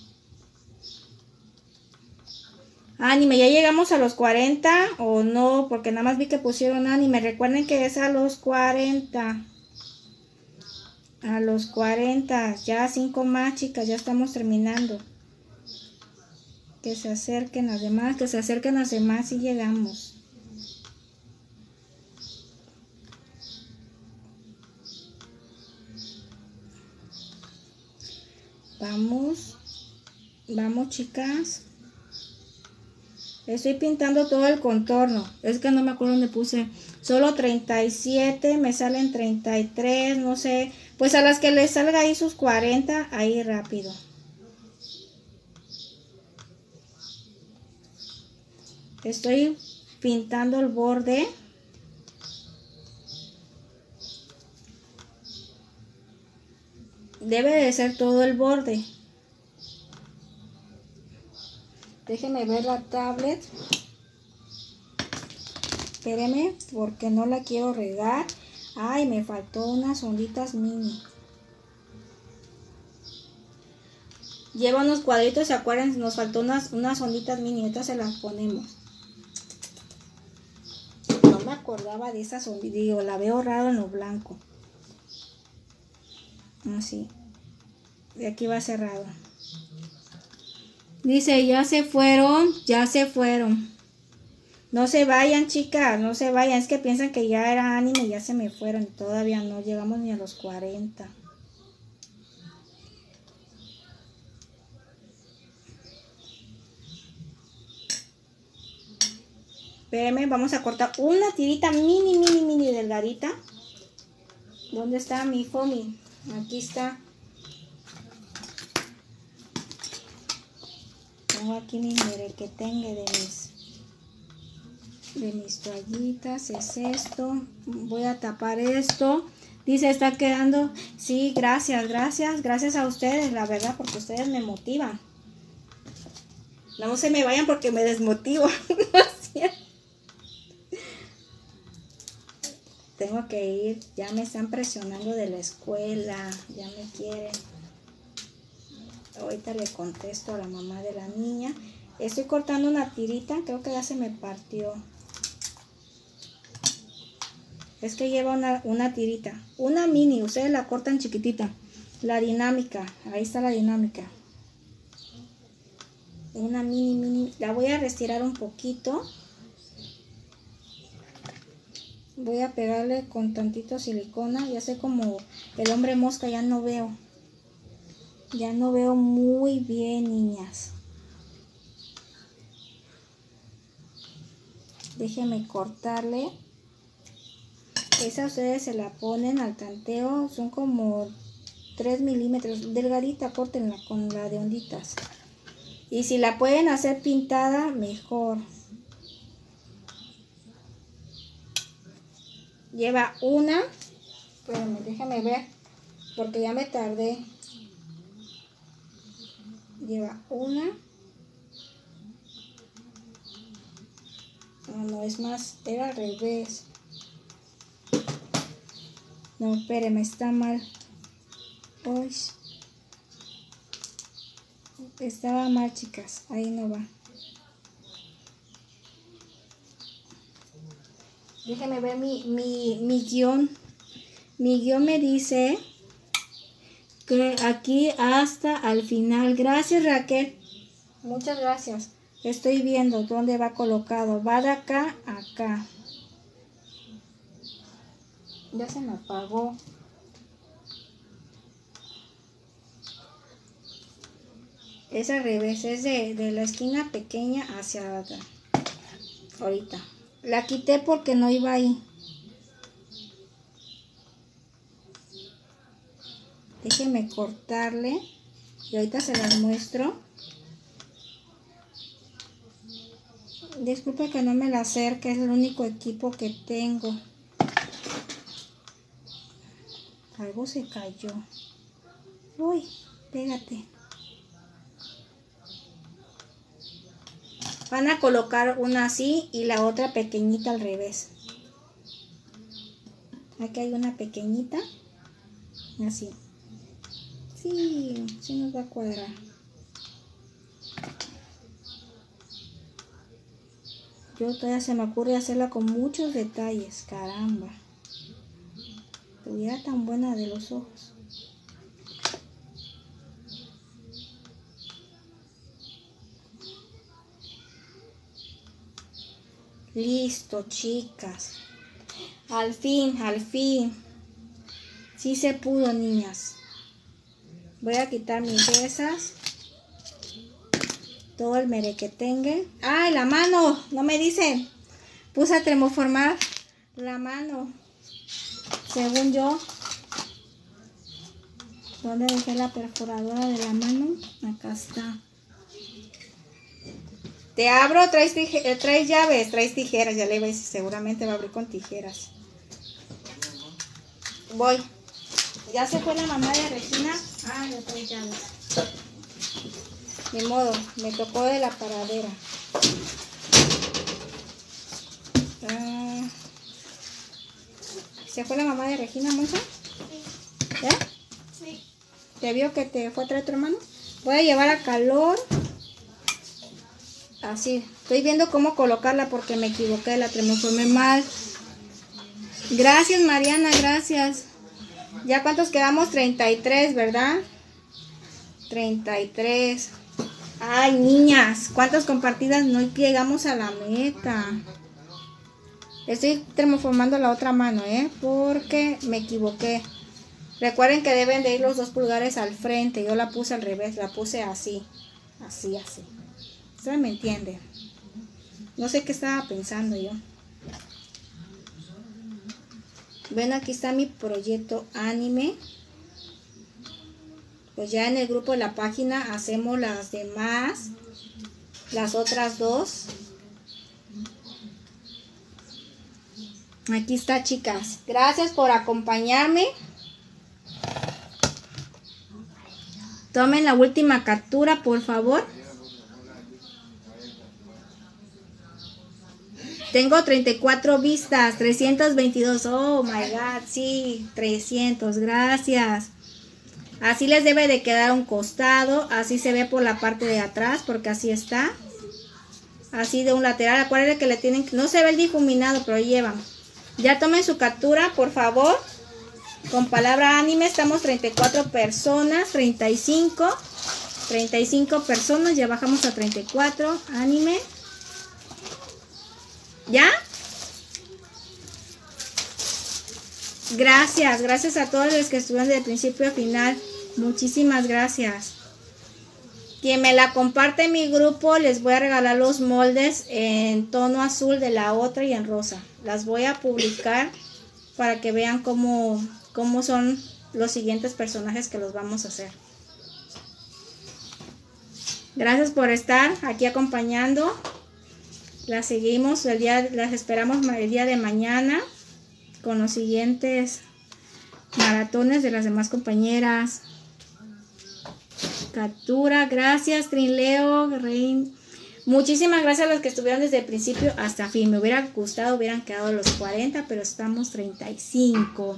Anime, ¿ya llegamos a los cuarenta o no? Porque nada más vi que pusieron anime. Recuerden que es a los cuarenta. A los cuarenta. Ya cinco más, chicas. Ya estamos terminando. Que se acerquen las demás. Que se acerquen las demás y llegamos. Vamos. Vamos, chicas. Estoy pintando todo el contorno. Es que no me acuerdo dónde puse. Solo treinta y siete. Me salen treinta y tres. No sé. Pues a las que les salga ahí sus cuarenta. Ahí rápido. Estoy pintando el borde. Debe de ser todo el borde. Déjenme ver la tablet. Espérenme porque no la quiero regar. Ay, me faltó unas onditas mini. Lleva unos cuadritos, ¿se acuerdan? Nos faltó unas, unas onditas mini, estas se las ponemos. No me acordaba de esas onditas, digo, la veo raro en lo blanco. Así. De aquí va cerrado. Dice, ya se fueron, ya se fueron. No se vayan, chicas, no se vayan. Es que piensan que ya era anime y ya se me fueron. Todavía no llegamos ni a los cuarenta. Espérenme, vamos a cortar una tirita mini, mini, mini delgadita. ¿Dónde está mi foamy? Aquí está. Tengo aquí mi merequetengue de mis, de mis toallitas. Es esto. Voy a tapar esto. Dice, está quedando. Sí, gracias, gracias. Gracias a ustedes, la verdad, porque ustedes me motivan. No se me vayan porque me desmotivo. Tengo que ir, ya me están presionando de la escuela, ya me quieren. Ahorita le contesto a la mamá de la niña. Estoy cortando una tirita, creo que ya se me partió. Es que lleva una, una tirita, una mini, ustedes la cortan chiquitita. La dinámica, ahí está la dinámica. Una mini, mini, la voy a retirar un poquito. Voy a pegarle con tantito silicona. Ya sé como el hombre mosca, ya no veo. Ya no veo muy bien, niñas. Déjenme cortarle. Esa ustedes se la ponen al tanteo. Son como tres milímetros. Delgadita, córtenla con la de onditas. Y si la pueden hacer pintada, mejor. Lleva una, espérenme, déjame ver, porque ya me tardé. Lleva una. No, no, es más, era al revés. No, espérenme, está mal. Uy. Estaba mal, chicas, ahí no va. Déjenme ver mi, mi, mi guión. Mi guión me dice que aquí hasta al final. Gracias, Raquel. Muchas gracias. Estoy viendo dónde va colocado. Va de acá a acá. Ya se me apagó. Es al revés. Es de, de la esquina pequeña hacia acá. Ahorita. La quité porque no iba ahí. Déjenme cortarle. Y ahorita se las muestro. Disculpe que no me la acerque. Es el único equipo que tengo. Algo se cayó. Uy, pégate. Van a colocar una así y la otra pequeñita al revés. Aquí hay una pequeñita. Así. Sí, sí nos va a cuadrar. Yo todavía se me ocurre hacerla con muchos detalles. Caramba. Tuviera tan buena de los ojos. Listo, chicas. Al fin, al fin. Sí se pudo, niñas. Voy a quitar mis besas. Todo el merequetengue. ¡Ay, la mano! No me dicen. Puse a termoformar la mano. Según yo. ¿Dónde dejé la perforadora de la mano? Acá está. Te abro, traes, tije traes llaves, traes tijeras. Ya le iba a decir, seguramente va a abrir con tijeras. Voy. Ya se fue la mamá de Regina. Ah, ya traes llaves. Ni modo, me tocó de la paradera. Ah, ¿se fue la mamá de Regina, Monza? Sí. ¿Ya? Sí. ¿Te vio que te fue a traer tu hermano? Voy a llevar a calor. Así. Estoy viendo cómo colocarla porque me equivoqué, la transformé mal. Gracias, Mariana, gracias. ¿Ya cuántos quedamos? treinta y tres, ¿verdad? treinta y tres. Ay, niñas, ¿cuántas compartidas no llegamos a la meta? Estoy termoformando la otra mano, ¿eh? Porque me equivoqué. Recuerden que deben de ir los dos pulgares al frente. Yo la puse al revés, la puse así. Así, así. ¿Ustedes me entienden? No sé qué estaba pensando yo. Ven, aquí está mi proyecto anime. Pues ya en el grupo de la página hacemos las demás. Las otras dos. Aquí está, chicas. Gracias por acompañarme. Tomen la última captura, por favor. Tengo treinta y cuatro vistas, trescientos veintidós. Oh my God, sí, trescientos. Gracias. Así les debe de quedar un costado. Así se ve por la parte de atrás, porque así está. Así de un lateral. Acuérdense que le tienen, no se ve el difuminado, pero llevan. Ya tomen su captura, por favor. Con palabra anime estamos treinta y cuatro personas, treinta y cinco, treinta y cinco personas, ya bajamos a treinta y cuatro, anime. ¿Ya? Gracias, gracias a todos los que estuvieron desde el principio a final. Muchísimas gracias. Quien me la comparte en mi grupo, les voy a regalar los moldes en tono azul de la otra y en rosa. Las voy a publicar para que vean cómo... cómo son los siguientes personajes que los vamos a hacer. Gracias por estar aquí acompañando. Las seguimos el día, las esperamos el día de mañana con los siguientes maratones de las demás compañeras. Captura, gracias Trinleo, Rein. Muchísimas gracias a los que estuvieron desde el principio hasta fin. Me hubiera gustado, hubieran quedado los cuarenta, pero estamos treinta y cinco.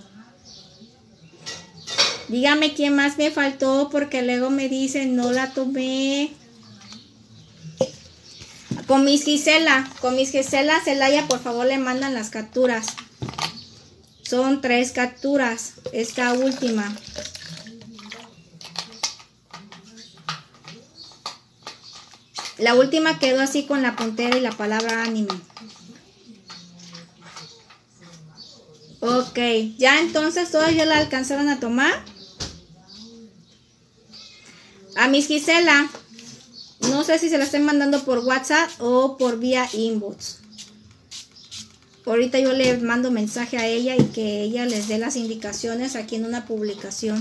Dígame quién más me faltó, porque luego me dicen no la tomé. Con Miss Gisela, con Miss Gisela Celaya, por favor le mandan las capturas. Son tres capturas, esta última. La última quedó así con la puntera y la palabra anime. Ok, ya entonces todos ya la alcanzaron a tomar. A Miss Gisela, no sé si se la estén mandando por WhatsApp o por vía inbox. Ahorita yo le mando mensaje a ella y que ella les dé las indicaciones aquí en una publicación.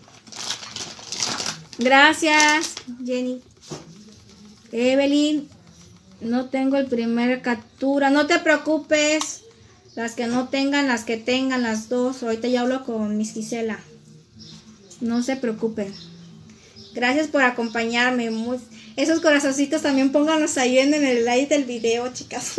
Gracias, Jenny. Evelyn, no tengo el primer captura. No te preocupes. Las que no tengan, las que tengan, las dos. Ahorita ya hablo con Miss Gisela. No se preocupen. Gracias por acompañarme. Muy... Esos corazoncitos también pónganlos ahí en el like del video, chicas.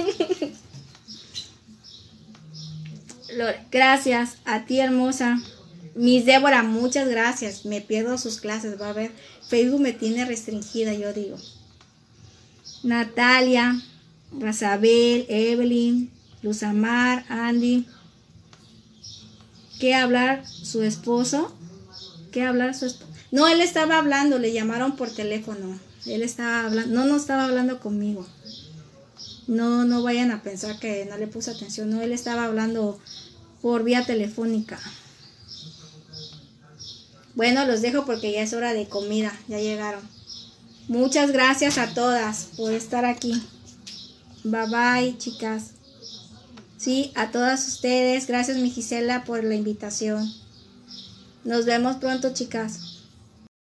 Gracias a ti, hermosa. Miss Débora, muchas gracias. Me pierdo sus clases. Va a ver. Facebook me tiene restringida, yo digo. Natalia, Razabel, Evelyn, Luzamar, Andy. ¿Qué hablar su esposo? ¿Qué hablar su esposo? No, él estaba hablando, le llamaron por teléfono. Él estaba hablando, no, no estaba hablando conmigo. No, no vayan a pensar que no le puse atención. No, él estaba hablando por vía telefónica. Bueno, los dejo porque ya es hora de comida. Ya llegaron. Muchas gracias a todas por estar aquí. Bye bye, chicas. Sí, a todas ustedes. Gracias, mi Gisela, por la invitación. Nos vemos pronto, chicas.